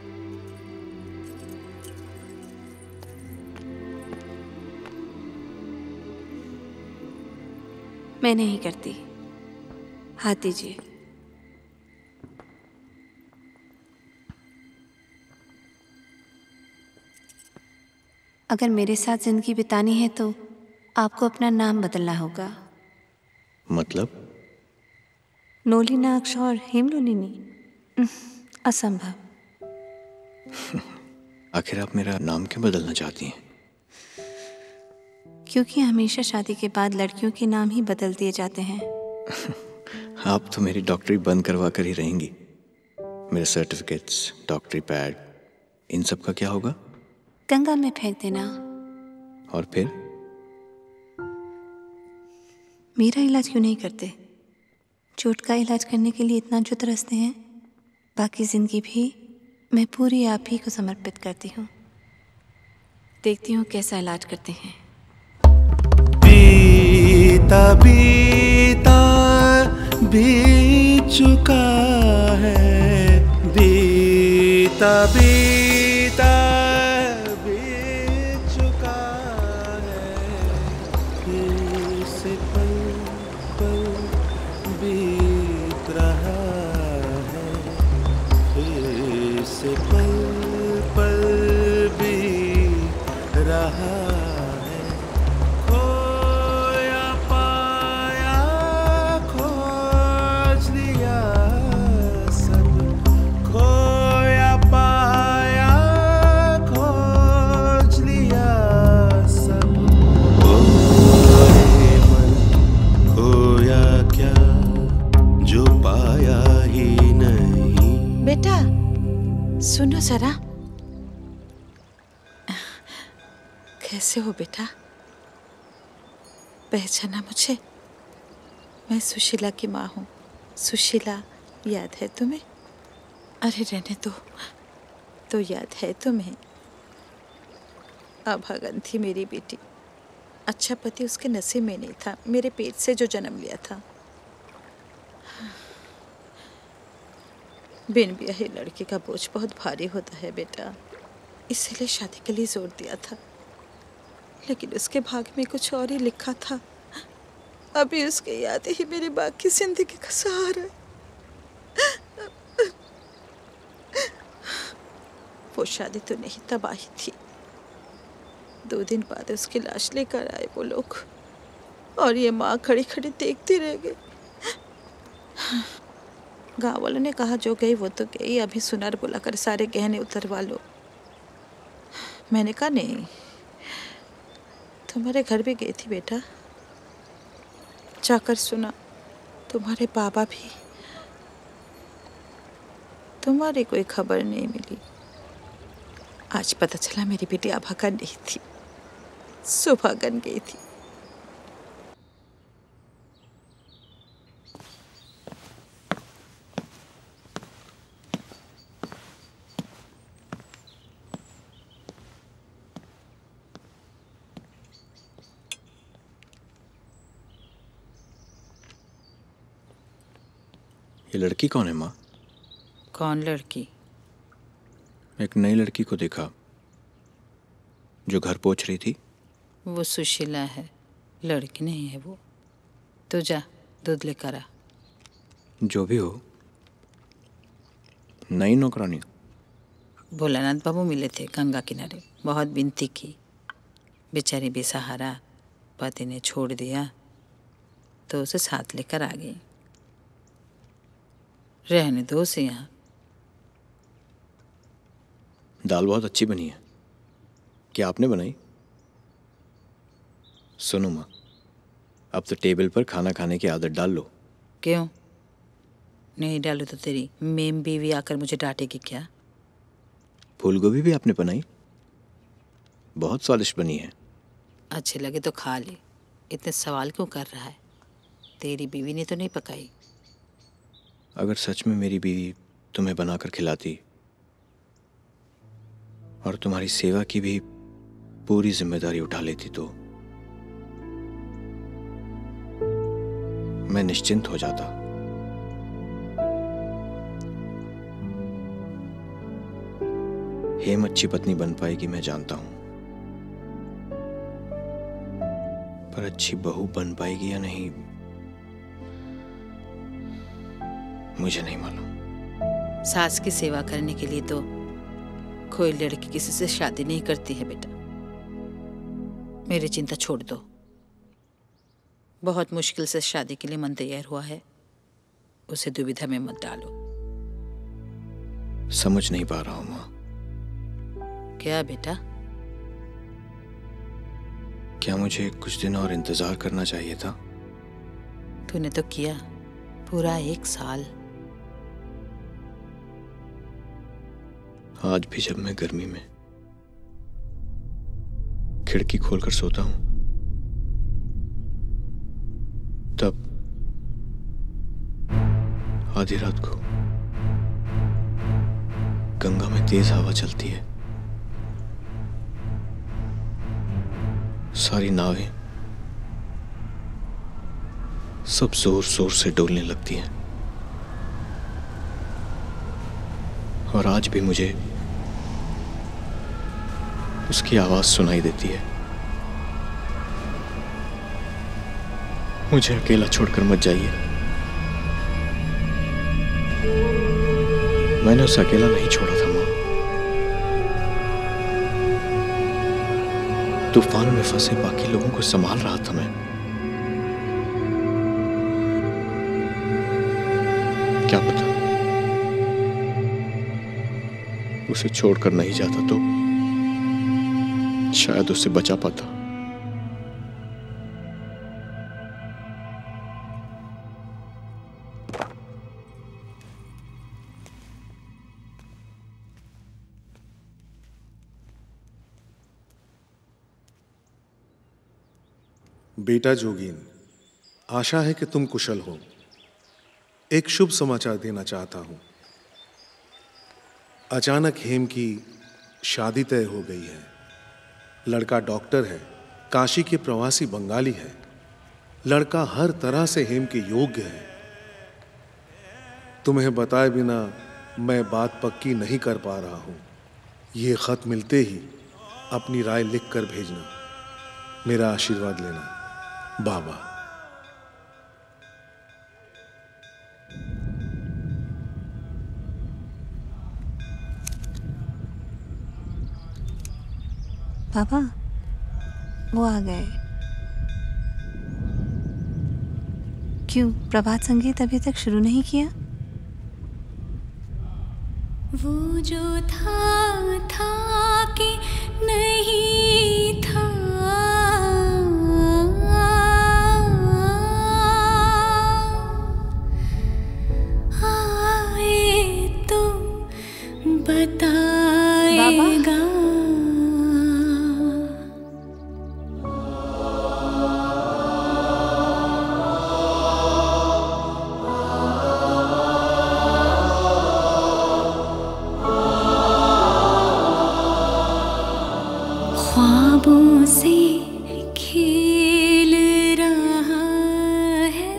मैं नहीं करती। हाथ दीजिए। अगर मेरे साथ जिंदगी बितानी है तो आपको अपना नाम बदलना होगा। मतलब? नोलिनाक्ष और हेमलोलिनी? असंभव। आखिर आप मेरा नाम क्यों बदलना चाहती हैं? क्योंकि हमेशा शादी के बाद लड़कियों के नाम ही बदल दिए जाते हैं। आप तो मेरी डॉक्टरी बंद करवा कर ही रहेंगी। मेरे सर्टिफिकेट्स, डॉक्टरी पैड, इन सब का क्या होगा? गंगा में फेंक देना। और फिर? मेरा इलाज क्यों नहीं करते? चोट का इलाज करने के लिए इतना जो तरसते हैं, बाकी जिंदगी भी मैं पूरी आप ही को समर्पित करती हूँ। देखती हूँ कैसा इलाज करते हैं। बीता बीता बीत चुका है, बीता बीता बीत चुका है, फिर से पल पल बीत रहा है, फिर से पल पल बीत रहा है। खोया पाया खोज लिया सब, खोया पाया खोज लिया सब, खोए मन खोया क्या जो पाया ही नहीं। बेटा सुनो जरा। कैसे हो बेटा? पहचाना मुझे? मैं सुशीला की माँ हूँ। सुशीला याद है तुम्हें? अरे रहने दो, तो याद है तुम्हें? अभागन थी मेरी बेटी। अच्छा पति उसके नसीब में नहीं था, मेरे पेट से जो जन्म लिया था। बिन ब्याही लड़के का बोझ बहुत भारी होता है बेटा, इसीलिए शादी के लिए जोर दिया था, लेकिन उसके भाग्य में कुछ और ही लिखा था। अभी उसके याद ही मेरी बाकी जिंदगी का सहारा है। वो शादी तो नहीं, तबाही थी। दो दिन बाद उसकी लाश लेकर आए वो लोग, और ये माँ खड़ी खड़ी देखती रह गई। गाँव वालों ने कहा जो गई वो तो गई, अभी सुनार बुलाकर सारे गहने उतरवा लो। मैंने कहा नहीं, तुम्हारे घर भी गई थी बेटा, जाकर सुना तुम्हारे बाबा भी, तुम्हारी कोई खबर नहीं मिली। आज पता चला मेरी बेटी अभागन नहीं थी, सुभागन गई थी। ये लड़की कौन है माँ? कौन लड़की? एक नई लड़की को देखा जो घर पहुंच रही थी। वो सुशीला है, लड़की नहीं है वो। तू जा दूध लेकर आ। जो भी हो, नई नौकरानी। भोलानाथ बाबू मिले थे गंगा किनारे, बहुत विनती की, बेचारी बेसहारा, पति ने छोड़ दिया तो उसे साथ लेकर आ गई। रहने दो उसे यहाँ। दाल बहुत अच्छी बनी है, क्या आपने बनाई? सुनो माँ, अब तो टेबल पर खाना खाने की आदत डाल लो। क्यों नहीं डालू तो तेरी मेम बीवी आकर मुझे डांटेगी क्या? फूल गोभी भी आपने बनाई, बहुत स्वादिष्ट बनी है। अच्छे लगे तो खा ले, इतने सवाल क्यों कर रहा है? तेरी बीवी ने तो नहीं पकाई। अगर सच में मेरी बीवी तुम्हें बनाकर खिलाती और तुम्हारी सेवा की भी पूरी जिम्मेदारी उठा लेती तो मैं निश्चिंत हो जाता। हेम अच्छी पत्नी बन पाएगी मैं जानता हूं, पर अच्छी बहू बन पाएगी या नहीं मुझे नहीं मालूम। सास की सेवा करने के लिए तो कोई लड़की किसी से शादी नहीं करती है बेटा। मेरी चिंता छोड़ दो। बहुत मुश्किल से शादी के लिए मन तैयार हुआ है, उसे दुविधा में मत डालो। समझ नहीं पा रहा हूं माँ। क्या बेटा? क्या मुझे कुछ दिन और इंतजार करना चाहिए था? तूने तो किया पूरा एक साल। आज भी जब मैं गर्मी में खिड़की खोलकर सोता हूं, तब आधी रात को गंगा में तेज हवा चलती है। सारी नावें सब जोर जोर से डोलने लगती हैं। और आज भी मुझे उसकी आवाज सुनाई देती है, मुझे अकेला छोड़कर मत जाइए। मैंने उसे अकेला नहीं छोड़ा था माँ। तूफान में फंसे बाकी लोगों को संभाल रहा था मैं। क्या पता उसे छोड़कर नहीं जाता तो शायद उसे बचा पाता। बेटा जोगीन, आशा है कि तुम कुशल हो। एक शुभ समाचार देना चाहता हूं। अचानक हेम की शादी तय हो गई है। लड़का डॉक्टर है, काशी के प्रवासी बंगाली है। लड़का हर तरह से हेम के योग्य है। तुम्हें बताए बिना मैं बात पक्की नहीं कर पा रहा हूं। ये खत मिलते ही अपनी राय लिख कर भेजना। मेरा आशीर्वाद लेना। बाबा। बाबा, वो आ गए। क्यों प्रभात संगीत अभी तक शुरू नहीं किया? वो जो था था कि नहीं था, आए तो बताएगा। ख्वाबों से खेल रहा है,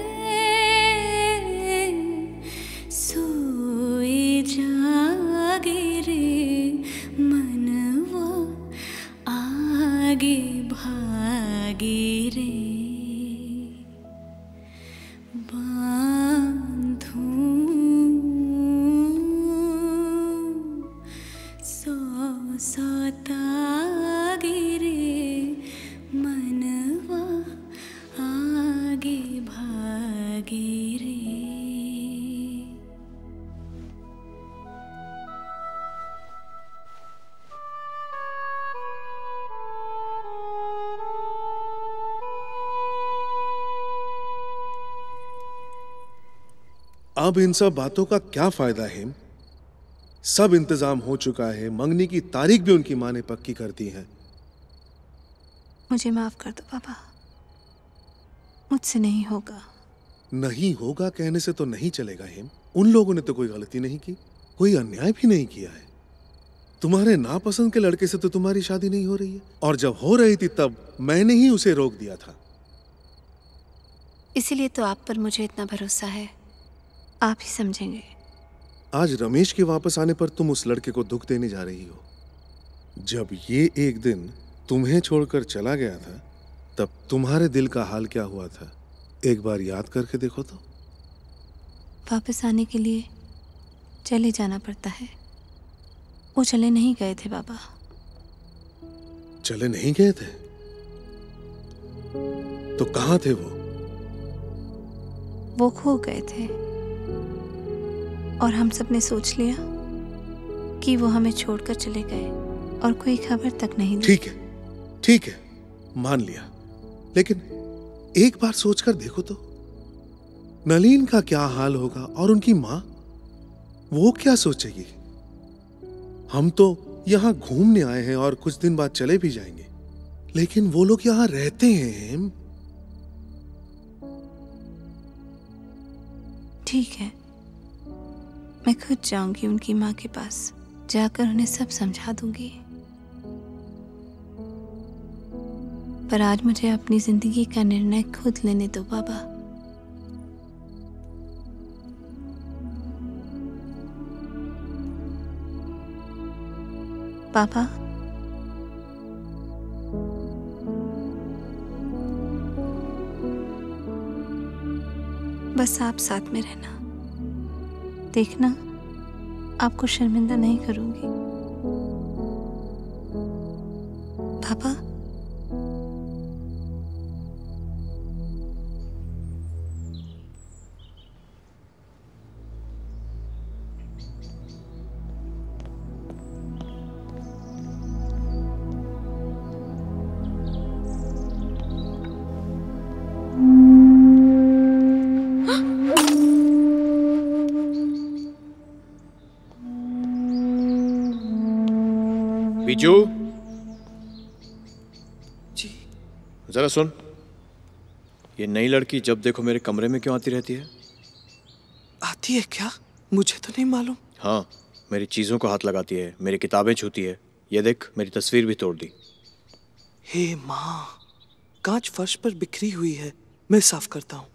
सोए जागे रे मनवा, आगे भागे रे, बांधूं सौ सौ तागे रे मनवा, आगे भागे रे। अब इन सब बातों का क्या फायदा हेम? सब इंतजाम हो चुका है। मंगनी की तारीख भी उनकी मां ने पक्की कर दी है। मुझे माफ कर दो पापा, मुझसे नहीं होगा। नहीं होगा कहने से तो नहीं चलेगा हेम। उन लोगों ने तो कोई गलती नहीं की, कोई अन्याय भी नहीं किया है। तुम्हारे नापसंद के लड़के से तो तुम्हारी शादी नहीं हो रही है, और जब हो रही थी तब मैंने ही उसे रोक दिया था। इसीलिए तो आप पर मुझे इतना भरोसा है, आप ही समझेंगे। आज रमेश के वापस आने पर तुम उस लड़के को दुख देने जा रही हो। जब ये एक दिन तुम्हें छोड़कर चला गया था, तब तुम्हारे दिल का हाल क्या हुआ था, एक बार याद करके देखो तो। वापस आने के लिए चले जाना पड़ता है। वो चले नहीं गए थे बाबा। चले नहीं गए थे? तो कहां थे वो? वो खो गए थे और हम सब ने सोच लिया कि वो हमें छोड़कर चले गए और कोई खबर तक नहीं दी। ठीक है, ठीक है, मान लिया, लेकिन एक बार सोचकर देखो तो, नलीन का क्या हाल होगा और उनकी मां, वो क्या सोचेगी? हम तो यहां घूमने आए हैं और कुछ दिन बाद चले भी जाएंगे, लेकिन वो लोग यहां रहते हैं। ठीक है, मैं खुद जाऊंगी उनकी माँ के पास, जाकर उन्हें सब समझा दूंगी। पर आज मुझे अपनी जिंदगी का निर्णय खुद लेने दो बाबा। पापा, बस आप साथ में रहना, देखना आपको शर्मिंदा नहीं करूंगी। पापा, बिजू, जी जरा सुन, ये नई लड़की जब देखो मेरे कमरे में क्यों आती रहती है? आती है क्या? मुझे तो नहीं मालूम। हाँ, मेरी चीजों को हाथ लगाती है, मेरी किताबें छूती है, ये देख मेरी तस्वीर भी तोड़ दी। हे माँ, कांच फर्श पर बिखरी हुई है, मैं साफ करता हूँ।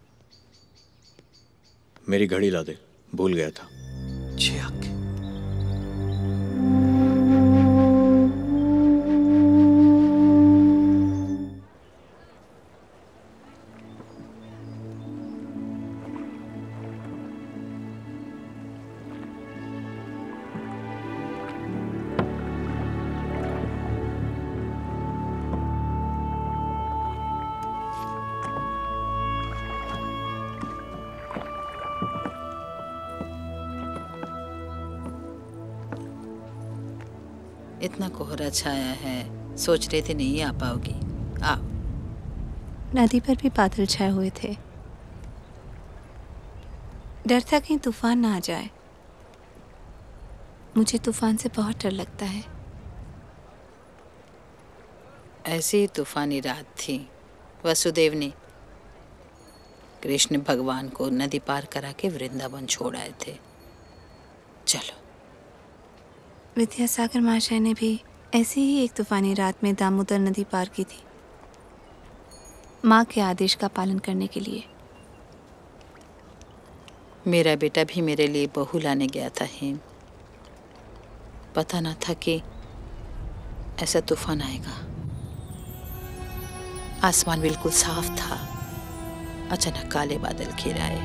मेरी घड़ी ला दे, भूल गया था। जी आके। इतना कोहरा छाया है, सोच रहे थे नहीं आ पाओगी। आओ। नदी पर भी बादल छाए हुए थे, डर था कहीं तूफान ना आ जाए। मुझे तूफान से बहुत डर लगता है। ऐसी ही तूफानी रात थी। वसुदेव ने कृष्ण भगवान को नदी पार करा के वृंदावन छोड़ आए थे। चलो। विद्यासागर महाशय ने भी ऐसी ही एक तूफानी रात में दामोदर नदी पार की थी, माँ के आदेश का पालन करने के लिए। मेरा बेटा भी मेरे लिए बहू लाने गया था हेम। पता ना था कि ऐसा तूफान आएगा। आसमान बिल्कुल साफ था, अचानक काले बादल घिर आए।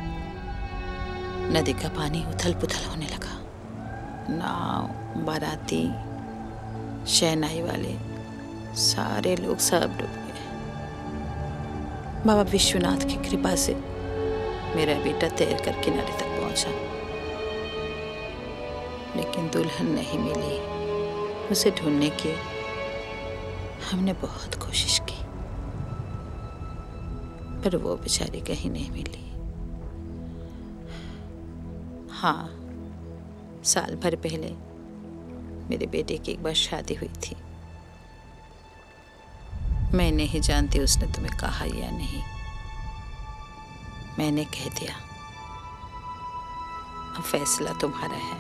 नदी का पानी उथल पुथल होने लगा। नाव, बाराती, शहनाई वाले, सारे लोग सब डूब गए। बाबा विश्वनाथ की कृपा से मेरा बेटा तैर कर किनारे तक पहुंचा, लेकिन दुल्हन नहीं मिली। उसे ढूंढने की हमने बहुत कोशिश की, पर वो बेचारी कहीं नहीं मिली। हाँ, साल भर पहले मेरे बेटे की एक बार शादी हुई थी। मैं नहीं जानती उसने तुम्हें कहा या नहीं। मैंने कह दिया, अब फैसला तुम्हारा है।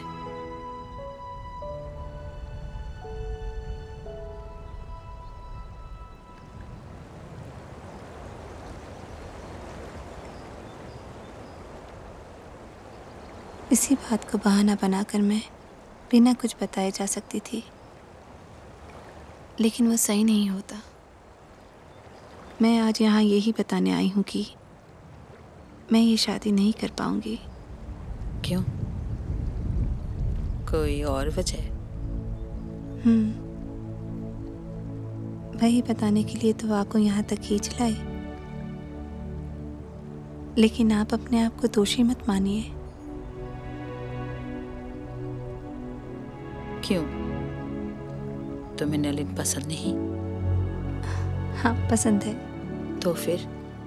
इसी बात को बहाना बनाकर मैं बिना कुछ बताए जा सकती थी, लेकिन वो सही नहीं होता। मैं आज यहाँ यही बताने आई हूँ कि मैं ये शादी नहीं कर पाऊंगी। क्यों? कोई और वजह? हम्म, वही बताने के लिए तो आपको यहाँ तक खींच लाए, लेकिन आप अपने आप को दोषी मत मानिए। क्यों, तुम्हें नलिन पसंद नहीं? हाँ पसंद है। तो फिर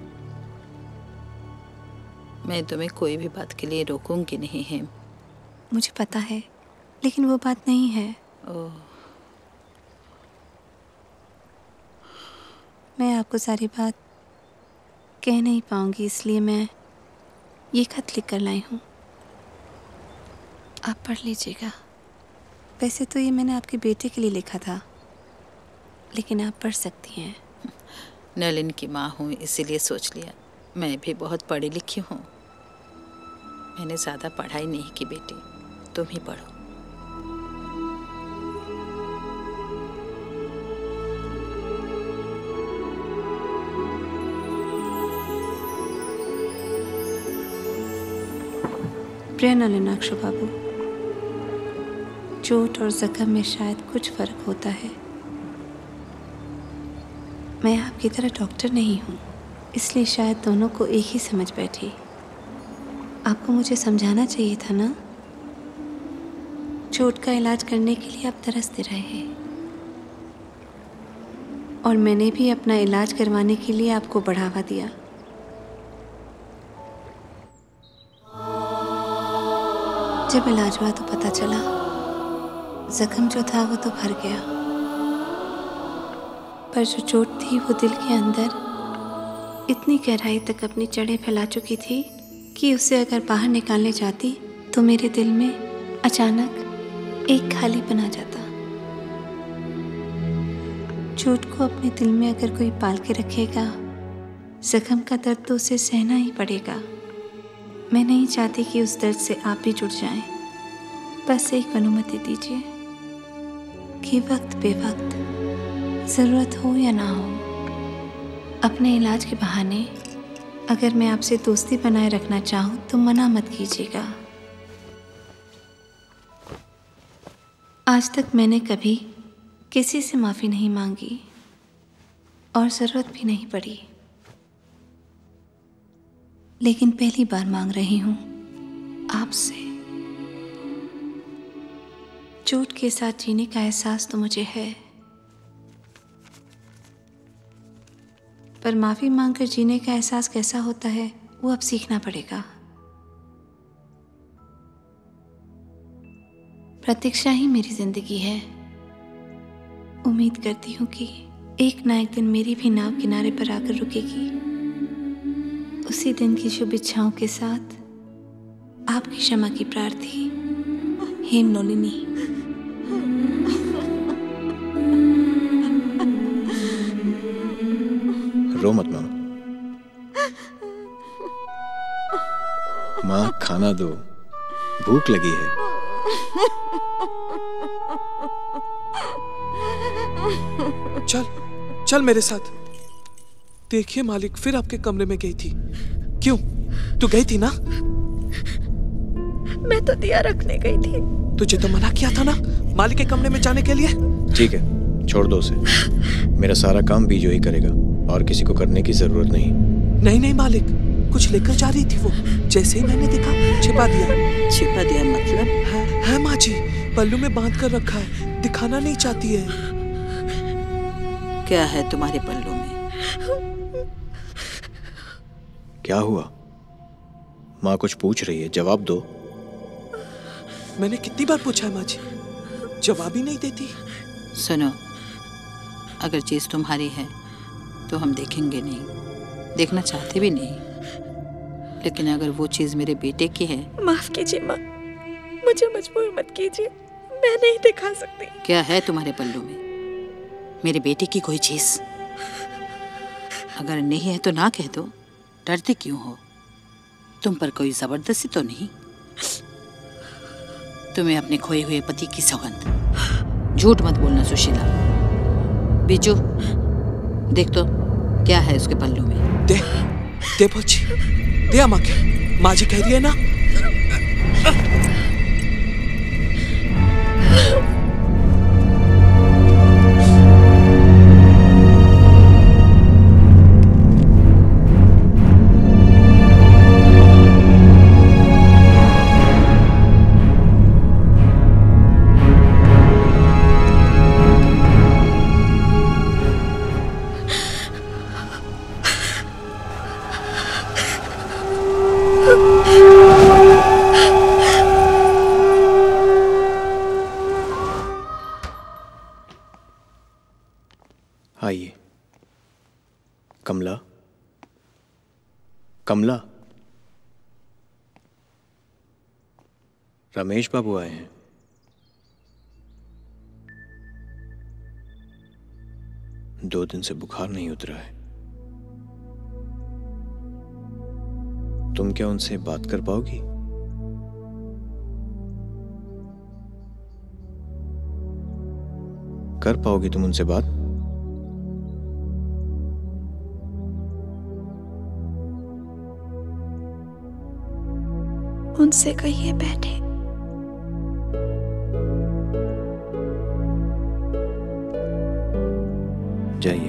मैं तुम्हें कोई भी बात के लिए रोकूंगी नहीं है। मुझे पता है, लेकिन वो बात नहीं है। ओह, मैं आपको सारी बात कह नहीं पाऊंगी, इसलिए मैं ये खत लिख कर लाई हूँ। आप पढ़ लीजिएगा। वैसे तो ये मैंने आपके बेटे के लिए लिखा था, लेकिन आप पढ़ सकती हैं। नलिन की माँ हूँ इसीलिए सोच लिया। मैं भी बहुत पढ़ी लिखी हूँ। मैंने ज़्यादा पढ़ाई नहीं की बेटी, तुम ही पढ़ो। प्रिय नलिनाक्ष बाबू, चोट और जख्म में शायद कुछ फर्क होता है। मैं आपकी तरह डॉक्टर नहीं हूँ, इसलिए शायद दोनों को एक ही समझ बैठी। आपको मुझे समझाना चाहिए था ना। चोट का इलाज करने के लिए आप तरसते रहे, और मैंने भी अपना इलाज करवाने के लिए आपको बढ़ावा दिया। जब इलाज हुआ तो पता चला जख्म जो था वो तो भर गया, पर जो चोट थी वो दिल के अंदर इतनी गहराई तक अपनी जड़ें फैला चुकी थी कि उसे अगर बाहर निकालने जाती तो मेरे दिल में अचानक एक खालीपन आ जाता। चोट को अपने दिल में अगर कोई पाल के रखेगा, जख्म का दर्द तो उसे सहना ही पड़ेगा। मैं नहीं चाहती कि उस दर्द से आप भी जुड़ जाएं। बस एक अनुमति दीजिए कि वक्त बेवक्त, ज़रूरत हो या ना हो, अपने इलाज के बहाने अगर मैं आपसे दोस्ती बनाए रखना चाहूँ तो मना मत कीजिएगा। आज तक मैंने कभी किसी से माफ़ी नहीं मांगी और ज़रूरत भी नहीं पड़ी, लेकिन पहली बार मांग रही हूँ आपसे। चोट के साथ जीने का एहसास तो मुझे है, पर माफ़ी मांगकर जीने का एहसास कैसा होता है वो अब सीखना पड़ेगा। प्रतीक्षा ही मेरी जिंदगी है। उम्मीद करती हूँ कि एक ना एक दिन मेरी भी नाव किनारे पर आकर रुकेगी। उसी दिन की शुभ इच्छाओं के साथ आपकी क्षमा की प्रार्थी, हेम नलिनी। रो मत माँ। माँ खाना दो, भूख लगी है। चल चल मेरे साथ। देखिए मालिक फिर आपके कमरे में गई थी। क्यों, तू गई थी ना? मैं तो दिया रखने गई थी। तुझे तो मना किया था ना मालिक के कमरे में जाने के लिए। ठीक है, छोड़ दो उसे। मेरा सारा काम बीजो ही करेगा और किसी को करने की जरूरत नहीं। नहीं नहीं मालिक, कुछ लेकर जा रही थी वो। जैसे ही मैंने देखा छिपा दिया। छिपा दिया मतलब? है, है माँ जी, पल्लू में बांध कर रखा है, दिखाना नहीं चाहती है। क्या है तुम्हारे पल्लू में? क्या हुआ? माँ कुछ पूछ रही है, जवाब दो। मैंने कितनी बार पूछा है माँ जी, जवाब ही नहीं देती। सुनो, अगर चीज तुम्हारी है तो हम देखेंगे नहीं, देखना चाहते भी नहीं। लेकिन अगर वो चीज मेरे बेटे की है। माफ कीजिए माँ, मुझे मजबूर मत कीजिए, मैं नहीं दिखा सकती। क्या है तुम्हारे पल्लू में? मेरे बेटे की कोई चीज? अगर नहीं है तो ना कह दो, डरते क्यों हो? तुम पर कोई जबरदस्ती तो नहीं? तुम्हें अपने खोए हुए पति की सौगंध। झूठ मत बोलना सुशीला। बीजू, देख तो क्या है उसके पल्लू में। दे दे बच्ची, दे अम्मा के। माँ जी कह रही है ना। कमला, रमेश बाबू आए हैं। दो दिन से बुखार नहीं उतरा है। तुम क्या उनसे बात कर पाओगी? कर पाओगी तुम उनसे बात? उनसे कहिए बैठे। जाइए।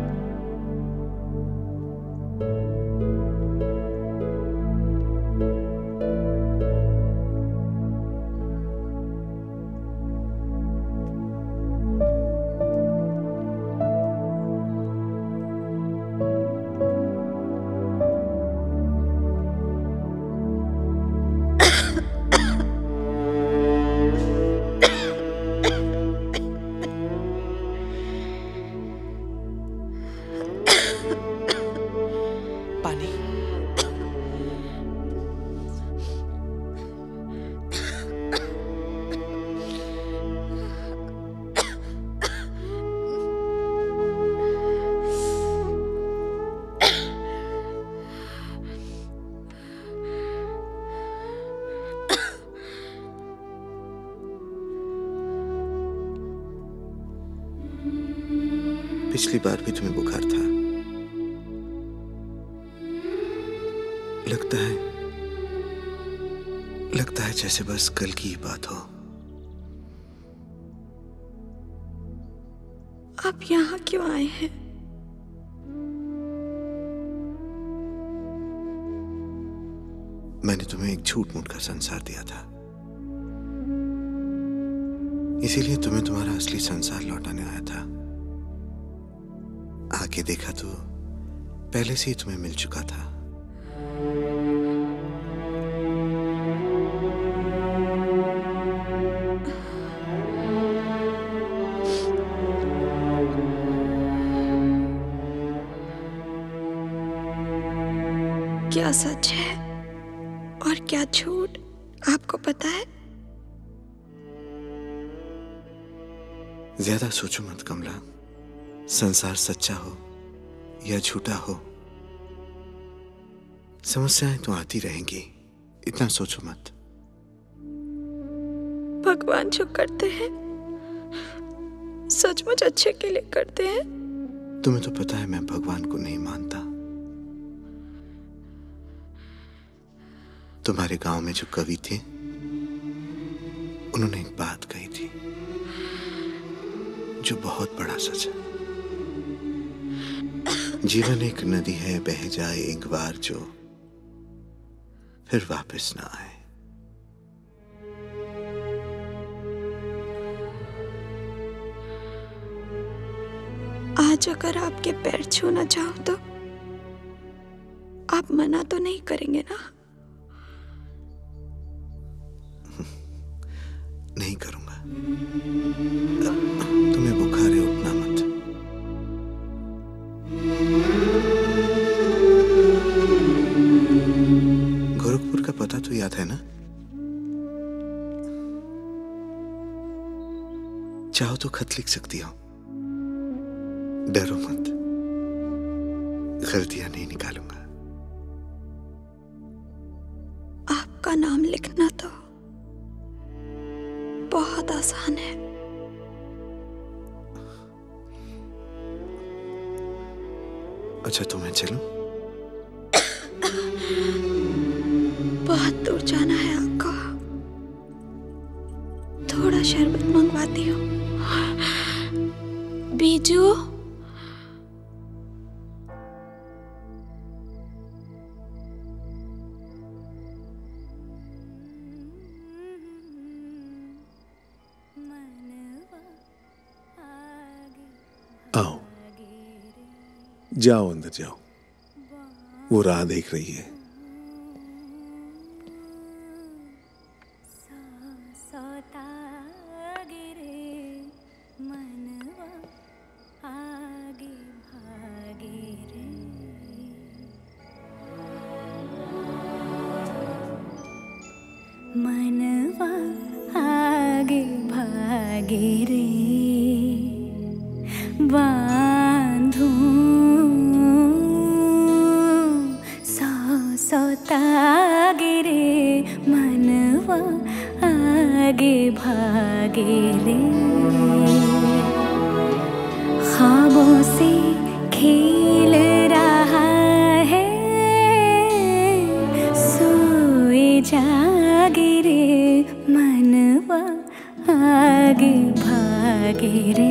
पिछली बार भी तुम्हें बुखार था। लगता है लगता है जैसे बस कल की ही बात हो। आप यहाँ क्यों आए हैं? मैंने तुम्हें एक झूठ मूठ का संसार दिया था, इसीलिए तुम्हें तुम्हारा असली संसार लौटाने आया था। आके देखा तो पहले से ही तुम्हें मिल चुका था। क्या सच है और क्या झूठ आपको पता है? ज्यादा सोचो मत कमला। संसार सच्चा हो या झूठा हो, समस्याएं तो आती रहेंगी, इतना सोचो मत। भगवान जो करते हैं सचमुच अच्छे के लिए करते हैं। तुम्हें तो पता है मैं भगवान को नहीं मानता। तुम्हारे गांव में जो कवि थे उन्होंने एक बात कही थी जो बहुत बड़ा सच है। जीवन एक नदी है, बह जाए एक बार जो, फिर वापस ना आए। आज अगर आपके पैर छूना चाहो तो आप मना तो नहीं करेंगे ना? नहीं करूंगा। तुम्हें बुखार है, उठना मत। गोरखपुर का पता तो याद है ना? चाहो तो खत लिख सकती हो। डरो मत, गलतियां नहीं निकालूंगा। आपका नाम लिखना तो बहुत आसान है। अच्छा तो मैं चलूं? बहुत दूर जाना है आपको। थोड़ा शरबत मंगवाती हूँ। बीजू, आओ, जाओ अंदर जाओ। वो राह देख रही है। मनवा आगे भागे रे बांधूं सौ सौ तागे रे मनवा आगे भागे रे ख्वाबों से खेल रहा है सोए जागे रे मनवा आगे भागे रे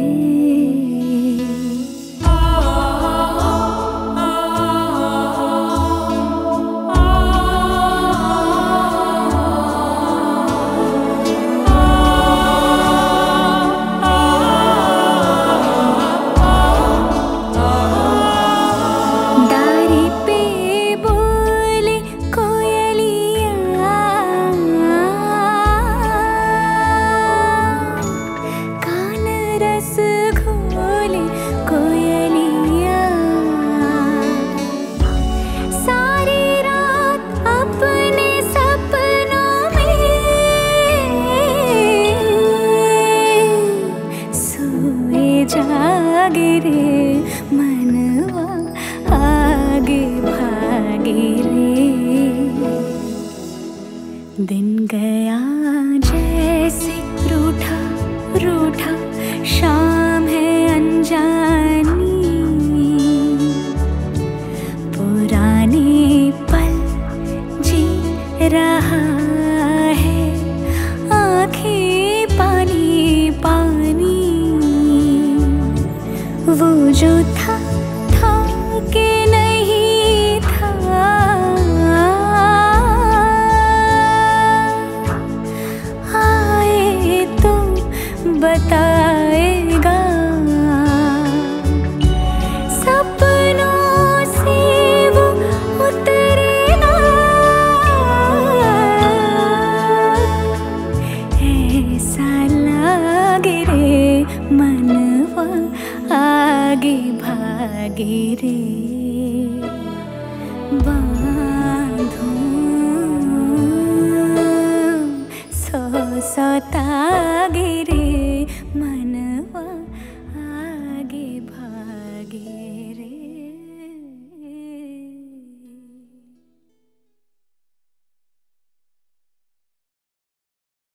दिन गया जैसे रूठा रूठा शाम है अनजानी पुराने पल जी रहा है आँखें पानी पानी वो जो था था के नहीं था बताएगा सपनों से वो उतरेगा ऐसा लागे रे मनवा आगे भागे रे